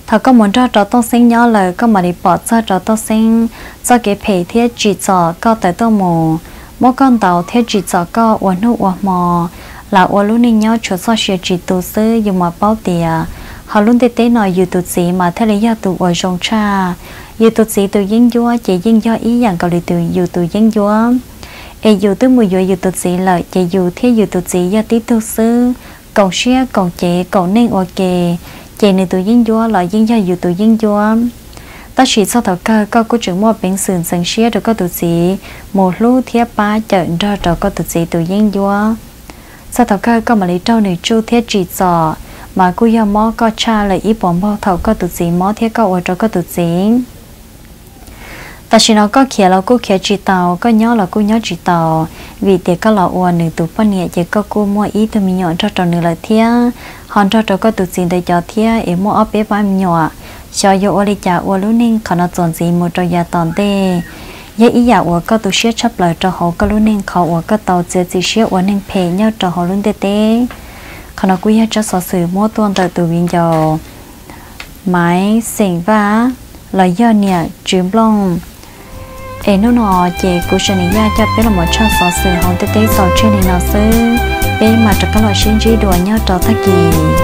[SPEAKER 1] thằng có muốn cho cho tôi sinh nhỏ lời có mà đi bỏ cho cho tôi sinh cho cái phê thiết chỉ cho có tới tôi mù mỗi con tàu thiết chỉ cho có uốn nụ uốn mò là uốn lúc ninh nhau cho so sánh chỉ tu sư dùng mà bao tiền họ luôn tê tê nói dù tụt gì mà thế là do tụt uốn rong cha dù tụt gì tụt dính dúa chỉ dính do ý dạng cầu lì tụt dù tụt dính dúa ê dù tụt mùi dúa dù tụt gì lợi chỉ dù thiết dù tụt gì do tí tu sư cầu xe cầu chế cầu nên ok chị này tụi dính dúa lại dính do dù tụi dính dúa ta chỉ sau thảo cơ có cố trưởng mua bánh sườn sần xe rồi có tụi gì một lúc thiết ba trận ra rồi có tụi gì tụi dính dúa sau thảo cơ có mà lấy trâu này chu thiết chỉ giò mà cô yêu mó có cha lại ít bỏ bao thảo có tụi gì mó thiết có ở rồi có tụi gì ta chỉ nó có kia là cô kia chỉ tàu có nhớ là cô nhớ chỉ tàu vì tiệc có lọ uẩn nửa tụ phân nhẹ chỉ có cô mua ít thì mình nhọn cho tròn nửa là thia hòn cho tròn có tụ xin để cho thia em mua ốp bé ba mình nhọ cho yêu ở đây chả uẩn lúc nên khả năng chọn gì một trò nhà tòn tê vậy ý giả uẩn có tụ xếp chấp lời cho họ có lúc nên họ uẩn có tàu chơi gì xếp uẩn nên phê nhau cho họ luôn tê tê khả năng quý cho sở sử mua tuôn từ tụ viên dầu máy xỉn vá là do nhẹ chìm long ê nó nọ chị của sinh ý ra cho bé là một trong số sự hồn tế tế sầu trên này nó sư bé mà cho các loại sinh trí đùa nhau trò thắc gì